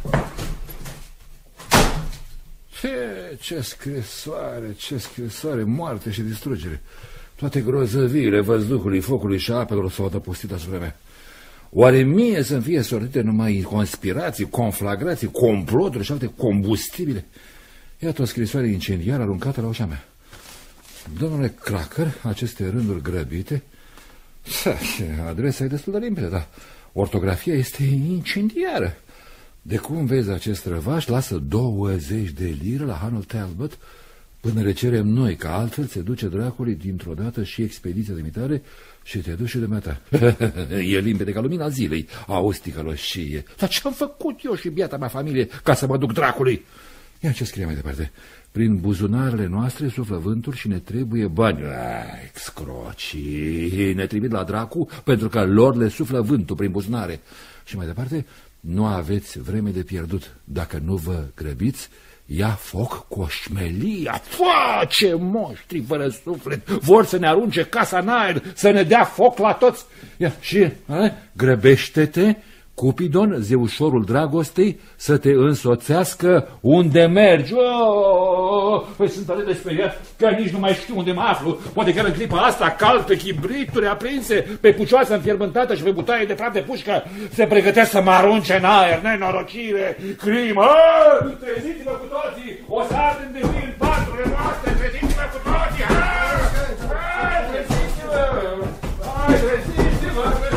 Ce, ce scrisoare, ce scrisoare, moarte și distrugere. Toate grozăviile văzduhului, focului și apelor s-au adăpostit asupra mea. Oare mie să-mi fie sortite numai conspirații, conflagrații, comploturi și alte combustibile? Iată o scrisoare incendiară aruncată la ușa mea. Domnule Cracker, aceste rânduri grăbite, adresa e destul de limpede, dar ortografia este incendiară. De cum vezi acest răvaș, lasă douăzeci de lire la Hanul Talbot până le cerem noi, că altfel se duce dracului dintr-o dată și expediția de mitare și te duci și de mea. E limpede ca lumina zilei, auzi ticăloșie. Dar ce-am făcut eu și biata mea familie ca să mă duc dracului? Ia ce scrie mai departe. Prin buzunarele noastre suflă vânturi și ne trebuie bani. Ai, scrocii, ne trimit la dracu pentru că lor le suflă vântul prin buzunare. Și mai departe, nu aveți vreme de pierdut. Dacă nu vă grăbiți, ia foc cu o șmelia. Fă, ce monștri fără suflet! Vor să ne arunce casa în aer, să ne dea foc la toți. Ia, și a, grăbește-te, Cupidon, zeușorul dragostei, să te însoțească unde mergi. Oh, păi sunt atât de speriat că nici nu mai știu unde mă aflu. Poate chiar în clipa asta cal pe chibrituri aprinse, pe pucioasă înfierbântată și pe butaie de praf de pușcă se pregătesc să mă arunce în aer. Nenorocire, crimă. Oh, treziți-vă cu toții, o să ardem de vii în paturile noastre, treziți-vă cu toții. Hai, treziți-vă, hai, treziți-vă, treziți-vă.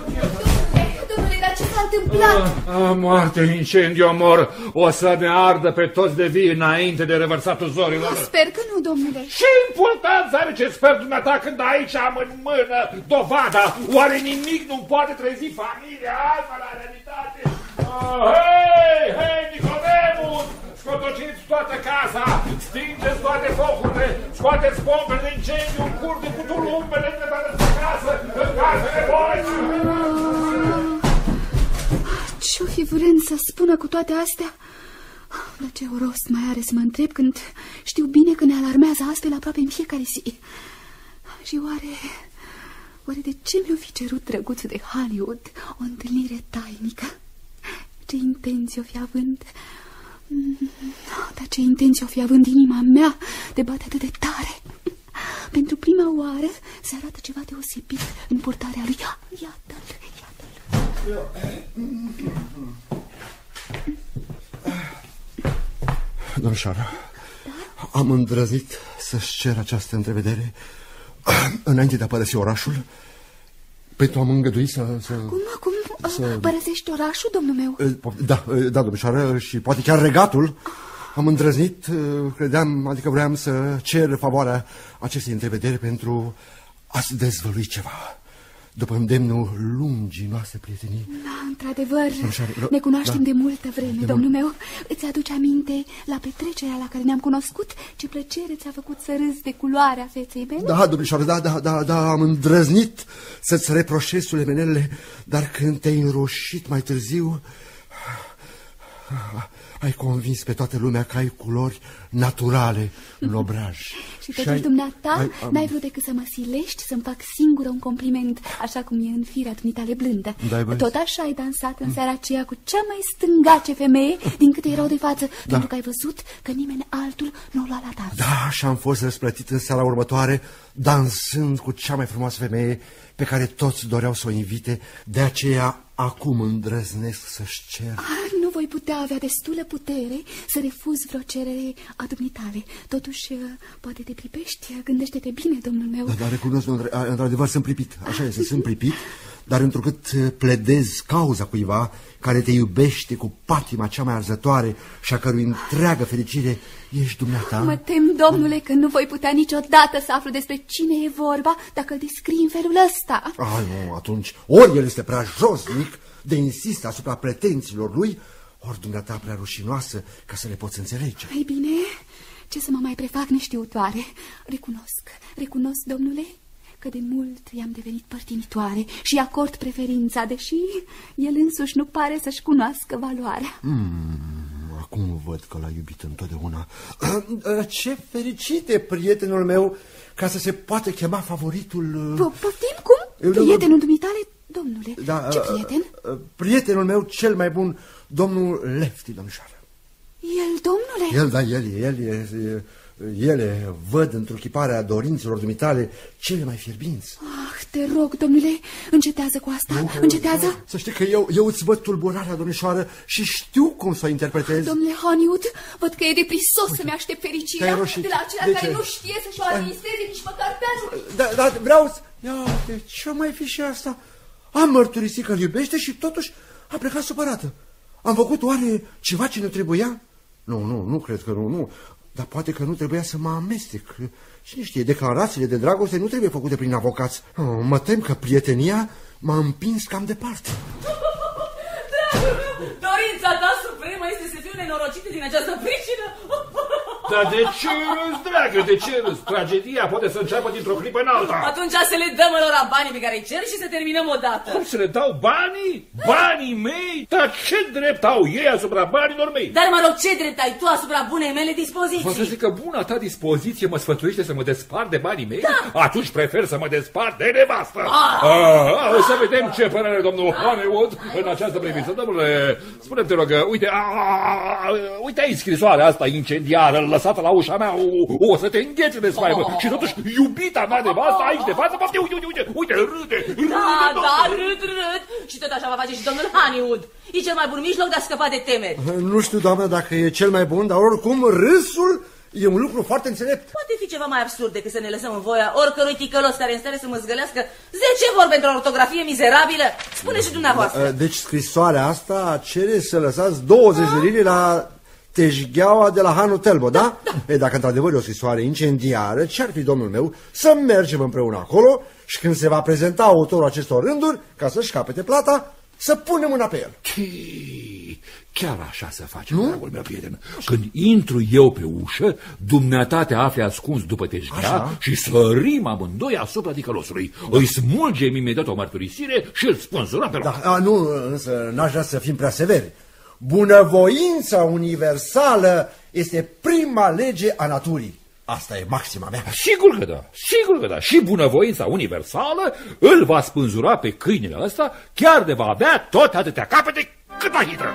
A, moarte, incendiu, mor. O să ne ardă pe toți de vii înainte de revărsatul zorilor. Sper că nu, domnule. Ce importanță are ce sper dumneata când aici am în mână dovada? Oare nimic nu poate trezi familia asta la realitate? Oh, hei, hei, Nicodemus! Scotociți toată casa, stingeți toate focurile, scoateți pompele de incendiu, încurde cu tulumbele de toată casă, în casele voi! Ce-o fi vrând să spună cu toate astea? Dar ce rost mai are să mă întreb când știu bine că ne alarmează astfel aproape în fiecare zi? Și oare, oare de ce mi-o fi cerut drăguțul de Hollywood o întâlnire tainică? Ce intenție o fi având? Dar ce intenție o fi având inima mea de bate atât de tare? Pentru prima oară se arată ceva deosebit în purtarea lui. Iată-l, iată-l. Domnișoară, am îndrăznit să-și cer această întrevedere înainte de a părăsi orașul, pentru a mă îngădui să... să cum, cum? Să... Părăsești orașul, domnul meu? Da, da, domnișoară, și poate chiar regatul. Am îndrăznit, credeam, adică vreau să cer favoarea acestei întrevederi pentru a-ți dezvălui ceva. După îndemnul lungii noastre prietenii. Da, într-adevăr, ne cunoaștem da. de multă vreme, de domnul mult. meu. Îți aduce aminte la petrecerea la care ne-am cunoscut? Ce plăcere ți-a făcut să râzi de culoarea feței mele? Da, domnișoară, da, da, da, da, am îndrăznit să-ți reproșez sulemenelele, dar când te-ai înroșit mai târziu, Ai convins pe toată lumea că ai culori naturale în obraj. Și totuși ai... dumneata n-ai vrut decât să mă silești să-mi fac singură un compliment, așa cum e în firea dumitale blândă. Tot așa ai dansat în seara aceea cu cea mai stângace femeie din câte erau de față, da. Pentru că ai văzut că nimeni altul nu o lua la dans. Da, și am fost răsplătit în seara următoare, dansând cu cea mai frumoasă femeie pe care toți doreau să o invite, de aceea acum îndrăznesc să-și cer. Ah, nu voi putea avea destulă putere să refuz vreo cerere a dumitale. Totuși, poate te pripești, gândește-te bine, domnul meu. Da, dar recunosc, într-adevăr sunt pripit, așa este, sunt pripit, dar întrucât pledez cauza cuiva care te iubește cu patima cea mai arzătoare și a cărui întreagă fericire ești dumneata. Mă tem, domnule, că nu voi putea niciodată să aflu despre cine e vorba dacă îl descrii în felul ăsta. Ai, nu, atunci, ori el este prea josnic de insist asupra pretențiilor lui, ori dumneata prea rușinoasă ca să le poți înțelege. Ei bine, ce să mă mai prefac neștiutoare? Recunosc, recunosc, domnule, că de mult i-am devenit părtinitoare și acord preferința, deși el însuși nu pare să-și cunoască valoarea. Hmm, acum văd că l-a iubit întotdeauna. Ce fericite, prietenul meu, ca să se poate chema favoritul... Poftim, cum? Prietenul dumitale, domnule? Da, ce prieten? Prietenul meu cel mai bun, domnul Lefty, domnișoară. El, domnule? El, da, el, el, el, ele văd întruchiparea dorințelor dumitale cele mai fierbinți. Ah, te rog, domnule, încetează cu asta, nu, încetează. Să știi că eu, eu îți văd tulburarea, domnișoară, și știu cum să o interpretez. Domnule Honeywood, văd că e deprisos să-mi aștept fericirea de la acela care nu știe să-și o administreze nici măcar pe ajut. Da, da, vreau să... Ia, de ce mai fi și asta? Am mărturisit că îl iubește și totuși a plecat supărată. Am făcut oare ceva ce nu trebuia? Nu, nu, nu cred că nu, nu. Dar poate că nu trebuia să mă amestec. Cine știe, declarațiile de dragoste nu trebuie făcute prin avocați. Oh, mă tem că prietenia m-a împins cam departe. Dragul meu, dorința ta supremă este să fiu nenorocită din această pricină? Dar de ce râzi, dragă, de ce râzi? Tragedia poate să înceapă dintr-o clipă în alta. Atunci să le dăm lor banii pe care îi cer și să terminăm odată. Cum să le dau banii? Banii mei? Dar ce drept au ei asupra banilor mei? Dar mă rog, ce drept ai tu asupra bunei mele dispoziții? Vă să zic că buna ta dispoziție mă sfătuiește să mă despart de banii mei? Da. Atunci prefer să mă despart de nevastă. Ah. Ah, o să vedem ce părere domnul Honeywood în această privință. Domnule, spune-mi, te rog, uite, a, a, a, uite aici scrisoarea asta incendiară lăsată la ușa mea, o, o să te înghețe de spaimă. Oh. Și totuși, iubita mea nevastă aici de față, uite, uite, uite, uite, râde, râde. Da, da, râd, râd. Și tot așa va face și domnul Honeywood. E cel mai bun mijloc de a scăpa de temeri. Nu știu, doamnă, dacă e cel mai bun, dar oricum râsul e un lucru foarte înțelept. Poate fi ceva mai absurd decât să ne lăsăm în voia oricărui ticălos care în stare să mă zgălească zece vorbe într-o ortografie mizerabilă. Spune și dumneavoastră. Deci scrisoarea asta cere să lăsați douăzeci de lire la teșgheaua de la Hanu Telbo, da? Da, da. E, dacă într-adevăr e o scrisoare incendiară, ce-ar fi, domnul meu, să mergem împreună acolo și când se va prezenta autorul acestor rânduri, ca să-și capete plata, să punem mâna pe el. Chii, chiar așa să facem, nu? Dragul meu prieten. Când intru eu pe ușă, dumneata te afli ascuns după teșghea și sărim amândoi asupra ticălosului. Îi smulgem imediat o mărturisire și îl spânzurăm pe loc. Da, a, nu, însă n-aș vrea să fim prea severi. Bunăvoința universală este prima lege a naturii. Asta e maxima mea. Sigur că da, sigur că da. Și bunăvoința universală îl va spânzura pe câinele ăsta, chiar de va avea tot atâtea capete cât la hidră.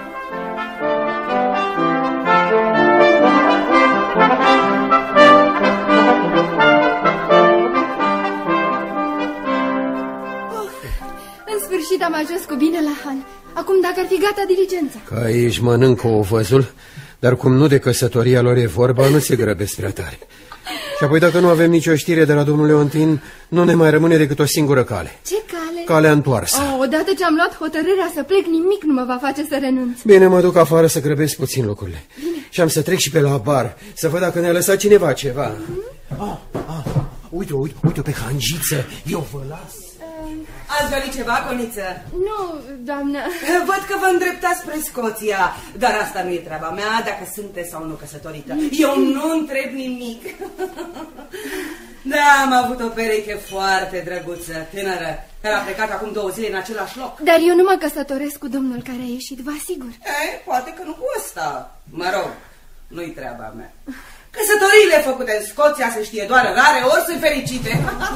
Oh, în sfârșit am ajuns cu bine la Han. Acum, dacă ar fi gata diligența. Că aici mănâncă ovăzul, dar cum nu de căsătoria lor e vorba, nu se grăbesc prea tare. Și apoi, dacă nu avem nicio știre de la domnul Leontin, nu ne mai rămâne decât o singură cale. Ce cale? Calea întoarsă. Oh, odată ce am luat hotărârea să plec, nimic nu mă va face să renunț. Bine, mă duc afară să grăbesc puțin lucrurile. Bine. Și am să trec și pe la bar, să văd dacă ne-a lăsat cineva ceva. Mm-hmm. ah, ah, uite, uite, uite pe Hangiță, eu vă las. Ați dorit ceva, Coniță? Nu, doamnă. Văd că vă îndreptați spre Scoția, dar asta nu e treaba mea, dacă sunteți sau nu căsătorită. Eu nu întreb nimic. Da, am avut o pereche foarte drăguță, tânără, care a plecat acum două zile în același loc. Dar eu nu mă căsătoresc cu domnul care a ieșit, vă asigur. E, poate că nu cu ăsta. Mă rog, nu-i treaba mea. Căsătoriile făcute în Scoția, se știe doar rare, ori sunt fericite.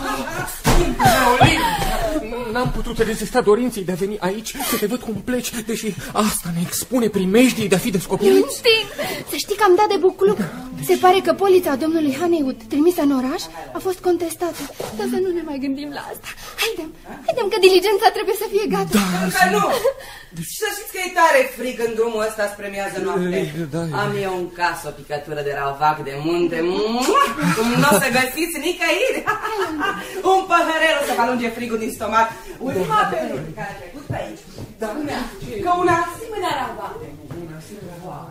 N-am putut rezista dorinței de a veni aici, să te văd cum pleci, deși asta ne expune primejdii de a fi descoperiți. Sting, să știi că am dat de bucluc. Se pare că polița domnului Honeywood, trimisă în oraș, a fost contestată. Dar să nu ne mai gândim la asta. Haidem, haidem că diligența trebuie să fie gata. Da, că nu! Și să știți că e tare frig în drumul ăsta spre miază noapte. Da, am eu în casă o picătură de rauvac de munte, cum nu o să găsiți nicăieri. Un păhărel o să vă alunge frigul din stomac. Ultima perioadă care a trecut pe aici, da, că una asemenea rauvac. Una asemenea rauvac.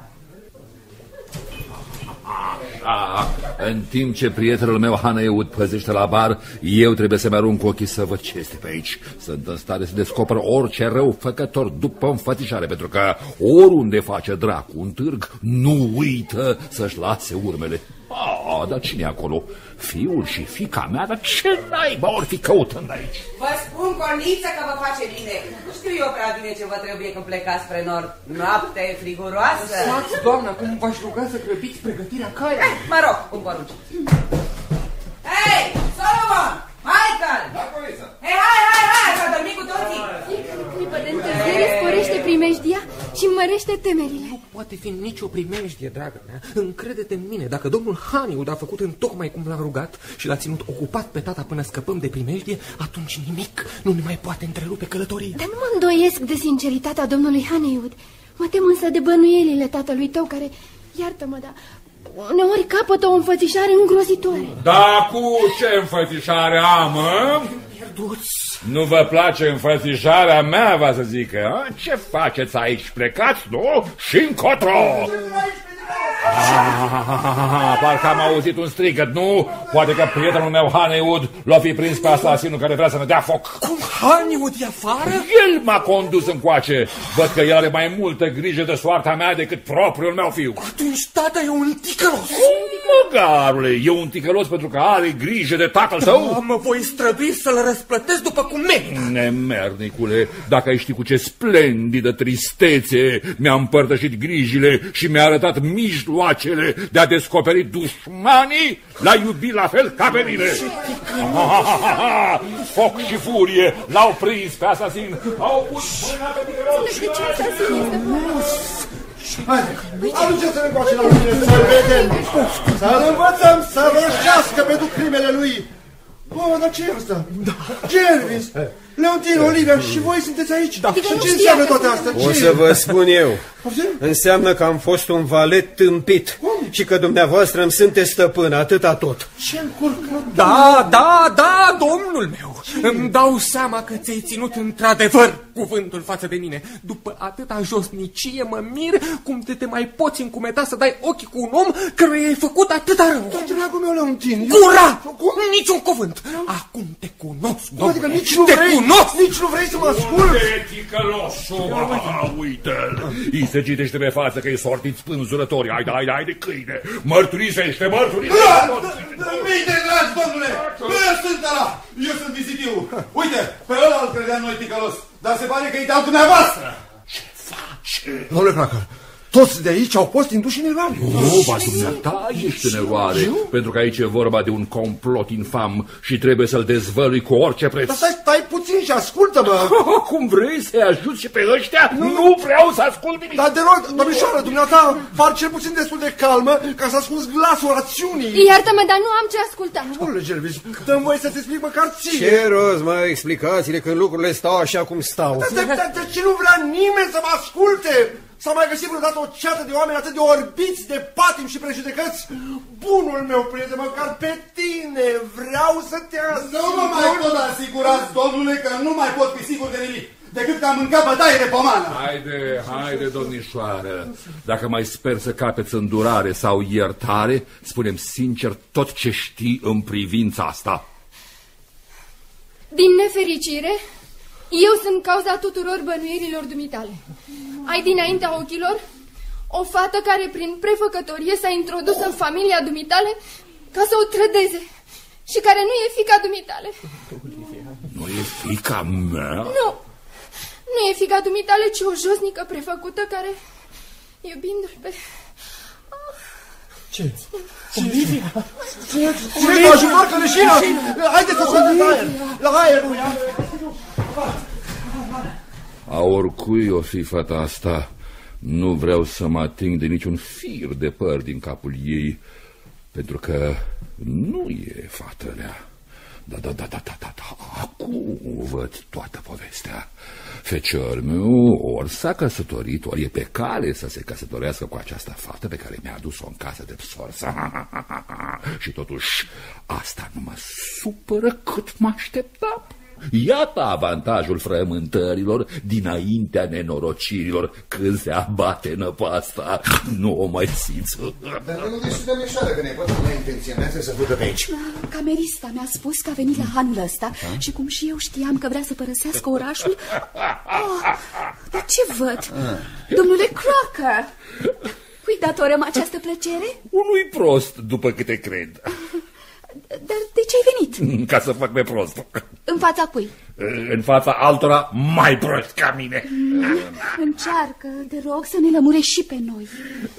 Ah, în timp ce prietenul meu Honeywood păzește la bar, eu trebuie să-mi arunc ochii să văd ce este pe aici. Sunt în stare să descoper orice răufăcător după înfățișare, pentru că oriunde face dracu un târg, nu uită să-și lase urmele. Ah, dar cine e acolo? Fiul și fiica mea? Dar ce naiba ori fi căutând aici? Vă spun, Corniță, că vă face bine. Nu știu eu prea bine ce vă trebuie când plecați spre nord. Noaptea e friguroasă. Lăsați, doamna, cum v-aș ruga să grăbiți pregătirea caiei. Eh, mă rog, cum porunci. Hei, Solomon! Michael! Da, Corniță! Hei, hai, hai, hai, să dormi cu toții! Fiecare clipă de întârziere sporește primejdia și mărește temerile. Nu poate fi nicio primejdie, dragă mea. Încrede-te în mine. Dacă domnul Honeywood a făcut întocmai cum l-a rugat și l-a ținut ocupat pe tata până scăpăm de primejdie, atunci nimic nu ne mai poate întrerupe călătoria. Dar nu mă îndoiesc de sinceritatea domnului Honeywood. Mă tem însă de bănuielile tatălui tău care, iartă-mă, da, uneori capătă o înfățișare îngrozitoare. Da, cu ce înfățișare am, mă? Nu vă place înfățișarea mea, va să zică, a? Ce faceți aici? Plecați, nu? Și încotro! Ah, parcă am auzit un strigăt, nu? Poate că prietenul meu Honeywood l-a fi prins pe asasinul care vrea să ne dea foc. Cum Honeywood e afară? El m-a condus încoace. Văd că el are mai multă grijă de soarta mea decât propriul meu fiu. Atunci tata e un ticălos. Măgarule, e un ticălos pentru că are grijă de tatăl său? Da, mă voi strădui să-l răsplătesc după cum merită. Nemernicule, dacă ai ști cu ce splendidă tristețe mi-a împărtășit grijile și mi-a arătat mijloacele de a descoperi dușmanii, l-a iubit la fel ca pe mine. Foc și furie l-au prins pe asasin, au pus mâna pe ticălos. Haide, aduceți-ne încoace la mine să-l vedem, să-l învățăm să rășească pentru crimele lui. Bă, dar ce e asta? Da. Jervis, Leontin, Olivia, și voi sunteți aici? Da. Și ce înseamnă toate astea? O să vă spun eu. Înseamnă că am fost un valet tâmpit și că dumneavoastră îmi sunteți stăpân, atâta tot. Ce încurcă? Da, da, da, domnul meu. Îmi dau seama că ți-ai ținut într-adevăr cuvântul față de mine. După atâta josnicie mă mir cum te, te mai poți încumeta să dai ochii cu un om căruia ai făcut atâta rău. Dar, dragul meu, Leontin... Gura! Niciun cuvânt! Acum te cunosc, domnule. Adică nici nu vrei, nici nu vrei să mă ascult? Ticălosul, uite-l! Îi se citește pe față că-i sortiți spânzurători. Haide, haide, haide, câine! Mărturisește, mărturisește! Mii de dragi, domnule! Eu sunt ăla! Eu sunt vizitiu! Uite, pe ăla îl credeam noi ticălos, dar se pare că-i de-al dumneavoastră! Ce faci? Domnule Cracker, toți de aici au fost induși în eroare. Nu, ba, dumneata ești în eroare, pentru că aici e vorba de un complot infam și trebuie să-l dezvălui cu orice preț. Dar stai, stai puțin și ascultă-mă. Cum vrei să-i ajut și pe ăștia? Nu, nu vreau să ascult nimic. Dar de rog, domnișoară, dumneata, par cel puțin destul de calmă ca să asculți glasul rațiunii. Iartă-mă, dar nu am ce asculta. Domnule Jervis, dă-mi voie să-ți explic măcar ție. Ce rost, mă, explicațiile când lucrurile stau așa cum stau. Dar de ce nu vrea nimeni să mă asculte? S-a mai găsit vreodată o ceată de oameni atât de orbiți de patim și prejudecăți? Bunul meu prieten, măcar pe tine vreau să te ascult. Nu mă mai pot asigurați, domnule, că nu mai pot fi sigur de nimic, decât că am mâncat bătaie de pomană. Haide, haide, domnișoară, dacă mai sper să capeți îndurare sau iertare, spune-mi sincer tot ce știi în privința asta. Din nefericire, eu sunt cauza tuturor bănuierilor dumitale. Ai dinaintea ochilor o fată care prin prefăcătorie s-a introdus în familia dumitale ca să o trădeze și care nu e fiica dumitale. Nu e fiica mea? Nu, nu e fiica dumitale, ci o josnică prefăcută care, iubindu-l pe... Ce? Olivia? Cine mă ajutor că leșină? Haideți să scoatem la aer! La aer! A oricui o fi fata asta, nu vreau să mă ating de niciun fir de păr din capul ei, pentru că nu e fată rea. Da, da, da, da, da, da, da. Acum văd toată povestea. Feciorul meu ori s-a căsătorit, ori e pe cale să se căsătorească cu această fată pe care mi-a adus-o în casă de sorță. Și totuși, asta nu mă supără cât mă așteptam. Iată avantajul frământărilor dinaintea nenorocirilor. Când se abate năpasta, nu o mai simți. Dar nu discută mișoară, că nepotul mai intenționează să fugă pe aici. Camerista mi-a spus că a venit la anul ăsta și cum și eu știam că vrea să părăsească orașul... Oh, dar ce văd? Domnule Crocker, cui datorăm această plăcere? Unui prost, după câte cred. Dar de ce ai venit? Ca să fac pe prost. În fața cui? În fața altora mai prost ca mine. Încearcă, te rog, să ne lămurești și pe noi.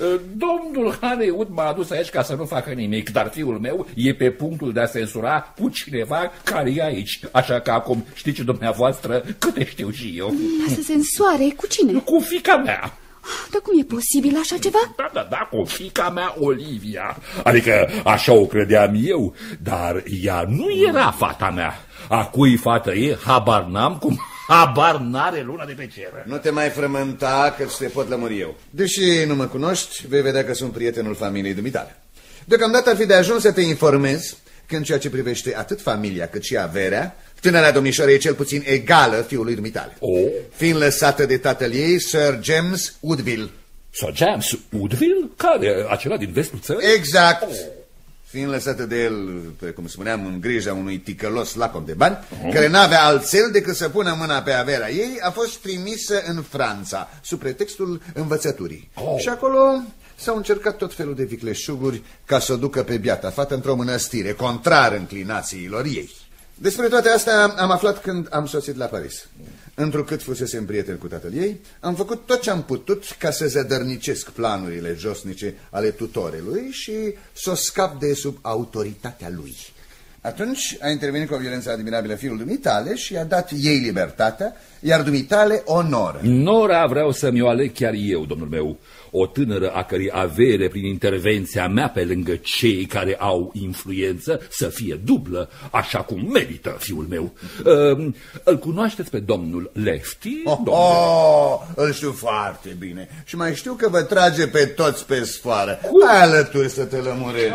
Domnul Honeywood m-a adus aici ca să nu facă nimic, dar fiul meu e pe punctul de a se însura cu cineva care e aici. Așa că acum știți dumneavoastră câte știu și eu. Ca să se însoare cu cine? Cu fiica mea. Dar cum e posibil așa ceva? Da, da, da, cu fiica mea Olivia. Adică așa o credeam eu, dar ea nu era fata mea. A cui fată e, habar n-am, cum habar n-are luna de pe cer. Nu te mai frământa, că te pot lămuri eu. Deși nu mă cunoști, vei vedea că sunt prietenul familiei dumitale. Deocamdată ar fi de ajuns să te informezi că în ceea ce privește atât familia cât și averea, tânăra domnișoară e cel puțin egală fiului dumitale, oh. fiind lăsată de tatăl ei, Sir James Woodville. Sir James Woodville? Care? Acela din vestul țării? Exact. Oh. Fiind lăsată de el, cum spuneam, în grija unui ticălos lacom de bani, oh. care n-avea altcel decât să pună mâna pe averea ei, a fost trimisă în Franța, sub pretextul învățăturii. Oh. Și acolo s-au încercat tot felul de vicleșuguri ca să o ducă pe biata fată într-o mănăstire, contrar înclinațiilor ei. Despre toate astea am aflat când am sosit la Paris. Întrucât fusesem prieten cu tatăl ei, am făcut tot ce am putut ca să zădărnicesc planurile josnice ale tutorelui și să o scap de sub autoritatea lui. Atunci a intervenit cu o violență admirabilă fiul dumitale și a dat ei libertatea, iar dumitale onor. Nora vreau să-mi o aleg chiar eu, domnul meu. O tânără a cărei avere prin intervenția mea pe lângă cei care au influență să fie dublă, așa cum merită fiul meu. Uh, îl cunoașteți pe domnul Lefty? Oh, oh, îl știu foarte bine. Și mai știu că vă trage pe toți pe sfoară. Hai alături să te lămurești.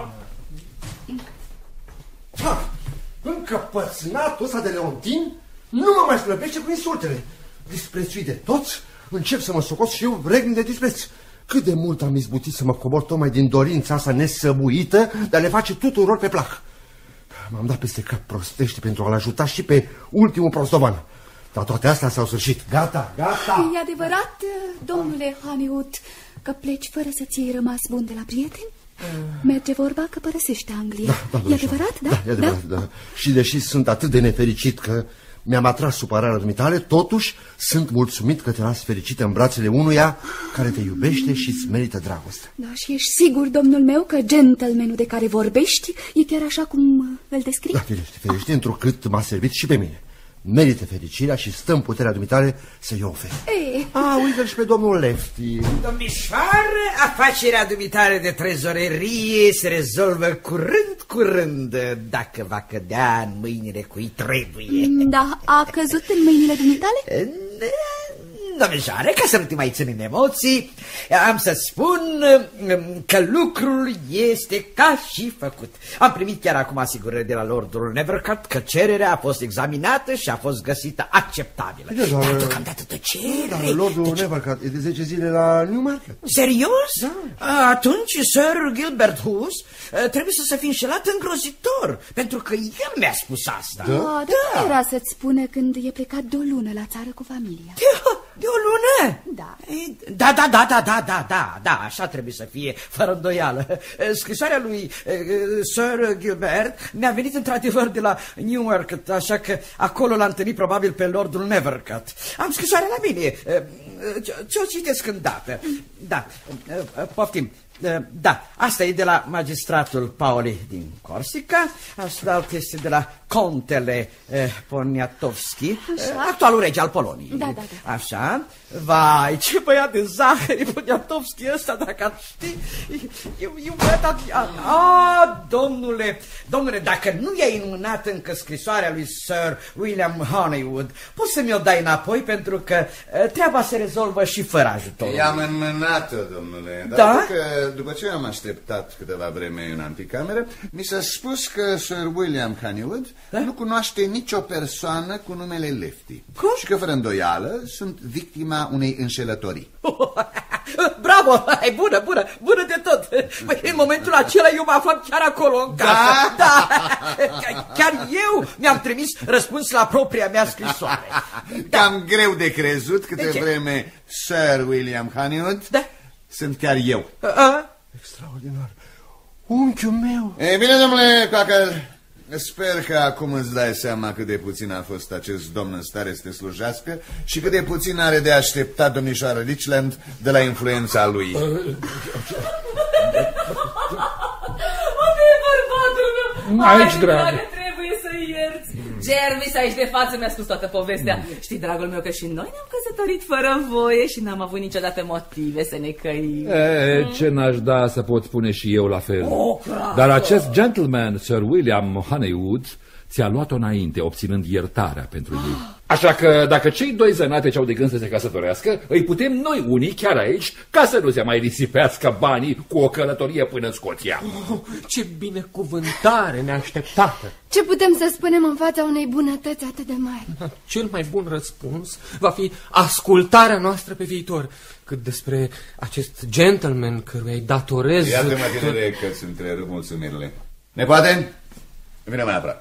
Ha, încăpățânatul ăsta de Leontin nu mă mai slăbește cu insultele. Disprețuit de toți, încep să mă socot și eu regn de dispreț. Cât de mult am izbutit să mă cobor tocmai din dorința asta nesăbuită de a le face tuturor pe plac. M-am dat peste cap prostește pentru a-l ajuta și pe ultimul prostovan. Dar toate astea s-au sfârșit. Gata, gata. E adevărat, domnule Honeywood, că pleci fără să ți-ai rămas bun de la prieteni? Merge vorba că părăsește Anglia. Da, da, e adevărat, da? Da, e adevărat, da? da. Și deși sunt atât de nefericit că mi-am atras supărarea dumitale, totuși sunt mulțumit că te las fericită în brațele unuia care te iubește și îți merită dragoste. Da, și ești sigur, domnul meu, că gentlemanul de care vorbești e chiar așa cum îl descrii? Da, ferește, ferește, întrucât m-a servit și pe mine. Merită fericirea și stă în puterea dumitale să-i oferi. Ei. A, uite-l și pe domnul Lefty. Domnișoară, afacerea dumitare de trezorerie se rezolvă curând, curând, dacă va cădea în mâinile cui trebuie. Da, a căzut în mâinile dumitale? Domnișoară, ca să nu te mai țin în emoții, am să spun că lucrul este ca și făcut. Am primit chiar acum asigurări de la Lordul Nevercut că cererea a fost examinată și a fost găsită acceptabilă. Dar, dar deocamdată tăcere. Dar Lordul deci... Nevercut e de zece zile la Newmarket. Serios? Da. Atunci Sir Gilbert House trebuie să se fi înșelat îngrozitor, pentru că el mi-a spus asta. Da, da, da. Era să-ți spună când e plecat de o lună la țară cu familia. Da. De o lună? Da. Da, da, da, da, da, da, da, da, așa trebuie să fie, fără îndoială. Scrisoarea lui Sir Gilbert mi-a venit într-adevăr de la Newark, așa că acolo l-a întâlnit probabil pe Lordul Nevercut. Am scrisoarea la mine, ce-o citesc îndată. Da, poftim. Da, asta e de la magistratul Paoli din Corsica, asta este de la contele eh, Poniatowski, actualul rege al Poloniei. Da, da, da. Așa, vai, ce băiat de zahăr e Poniatowski ăsta, dacă ar ști. E un băiat... A, domnule, domnule, dacă nu i-ai înmânat încă scrisoarea lui Sir William Honeywood, poți să mi-o dai înapoi, pentru că eh, treaba se rezolvă și fără ajutorul. I-am înmânat-o, domnule, dar da? Că, după ce am așteptat câteva vreme în anticameră, mi s-a spus că Sir William Honeywood da? nu cunoaște nicio persoană cu numele Lefty. Cum? Și că, fără îndoială, sunt victima unei înșelătorii. Bravo! Ai bună, bună, bună de tot! Băi, în momentul acela eu mă aflam chiar acolo în casă. Da? Da. Chiar eu mi-am trimis răspuns la propria mea scrisoare. Da. Cam greu de crezut câte de vreme Sir William Honeywood da? sunt chiar eu. A? Extraordinar. Unchiul meu. Ei bine, domnule Cocker, sper că acum îți dai seama cât de puțin a fost acest domn în stare să te slujească și cât de puțin are de așteptat domnișoară Richland de la influența lui. Unde e bărbatul meu? Aici, dragă. Trebuie să ierți. Jervis aici de față mi-a spus toată povestea. Mm. Știi, dragul meu, că și noi ne-am căsătorit fără voie și n-am avut niciodată motive să ne căim. E, ce n-aș da să pot spune și eu la fel. Oh, dar acest gentleman, Sir William Honeywood, ți-a luat-o înainte, obținând iertarea pentru ei. Așa că dacă cei doi zănate au de gând să se căsătorească, îi putem noi unii chiar aici, ca să nu se mai risipească banii cu o călătorie până în Scoția. Oh, ce binecuvântare neașteptată! Ce putem să spunem în fața unei bunătăți atât de mari? Cel mai bun răspuns va fi ascultarea noastră pe viitor. Cât despre acest gentleman căruia îi datorez... Iată-mă, tinere, că îți întrerup mulțumirile. Nepoate, vine mai aproape.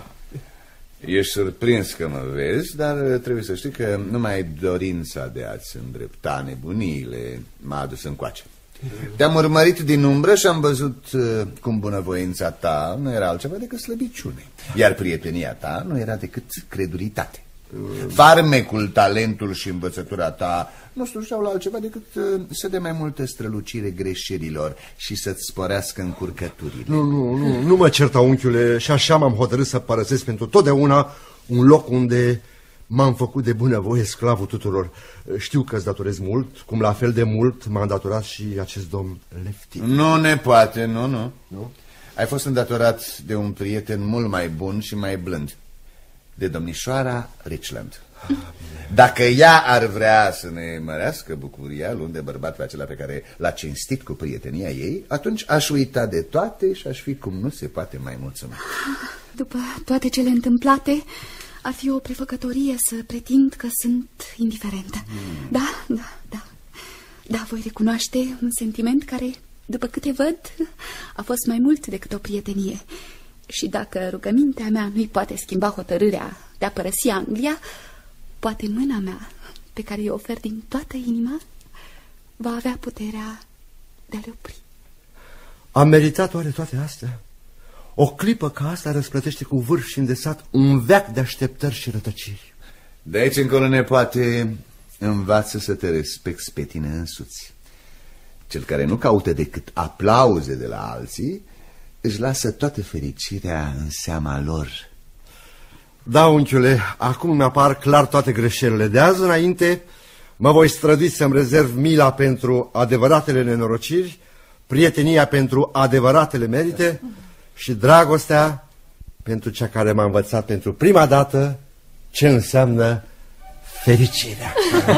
Ești surprins că mă vezi, dar trebuie să știi că numai dorința de a-ți îndrepta nebuniile m-a adus încoace. Te-am urmărit din umbră și am văzut cum bunăvoința ta nu era altceva decât slăbiciune, iar prietenia ta nu era decât creduritate. Farmecul, talentul și învățătura ta nu slujeau la altceva decât să dea mai multă strălucire greșelilor și să-ți sporească încurcăturile. Nu, nu, nu, nu mă certa, unchiule, și așa m-am hotărât să părăsesc pentru totdeauna un loc unde m-am făcut de bunăvoie sclavul tuturor. Știu că îți datorez mult, cum la fel de mult m-a îndatorat și acest domn Lefty. Nu ne poate, nu, nu, nu. Ai fost îndatorat de un prieten mult mai bun și mai blând, de domnișoara Richland. Dacă ea ar vrea să ne mărească bucuria luând de bărbatul acela pe care l-a cinstit cu prietenia ei, atunci aș uita de toate și aș fi cum nu se poate mai mulțumi. După toate cele întâmplate, ar fi o prefăcătorie să pretind că sunt indiferentă. Hmm. Da, da, da. Da, voi recunoaște un sentiment care, după câte văd, a fost mai mult decât o prietenie. Și dacă rugămintea mea nu-i poate schimba hotărârea de a părăsi Anglia, poate mâna mea, pe care îi ofer din toată inima, va avea puterea de a le opri. Am meritat oare toate astea? O clipă ca asta răsplătește cu vârf și îndesat un veac de așteptări și rătăciri. De aici încolo, nepoate, învață să te respecti pe tine însuți. Cel care nu caută decât aplauze de la alții își lasă toată fericirea în seama lor. Da, unchiule, acum mi-apar clar toate greșelile. De azi înainte mă voi strădui să-mi rezerv mila pentru adevăratele nenorociri, prietenia pentru adevăratele merite și dragostea pentru cea care m-a învățat pentru prima dată ce înseamnă fericirea.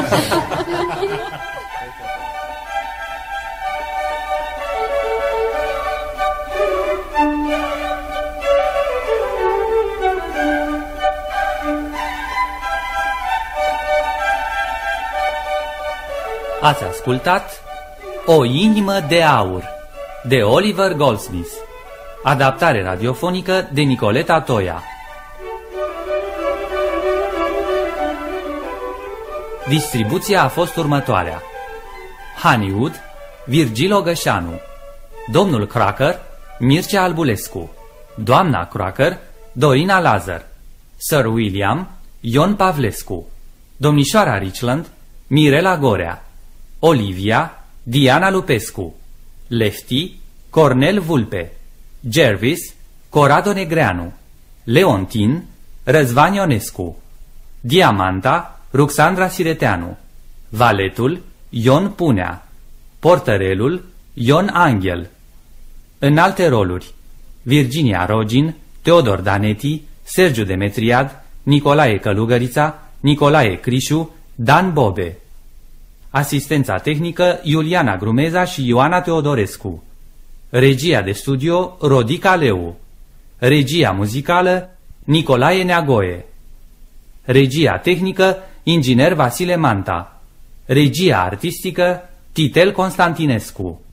Ați ascultat O inimă de aur de Oliver Goldsmith, adaptare radiofonică de Nicoleta Toia. Distribuția a fost următoarea: Honeywood, Virgil Ogășanu, domnul Crocker, Mircea Albulescu, doamna Crocker, Dorina Lazar, Sir William, Ion Pavlescu, domnișoara Richland, Mirela Gorea, Olivia, Diana Lupescu, Lefty, Cornel Vulpe, Jervis, Corrado Negreanu, Leontin, Răzvan Ionescu, Diamanta, Ruxandra Sireteanu, Valetul, Ion Punea, Portărelul, Ion Angel. În alte roluri: Virginia Rogin, Teodor Daneti, Sergiu Demetriad, Nicolae Călugărița, Nicolae Crișu, Dan Bobe. Asistența tehnică: Iuliana Grumeza și Ioana Teodorescu. Regia de studio: Rodica Leu. Regia muzicală: Nicolae Neagoe. Regia tehnică: inginer Vasile Manta. Regia artistică: Titel Constantinescu.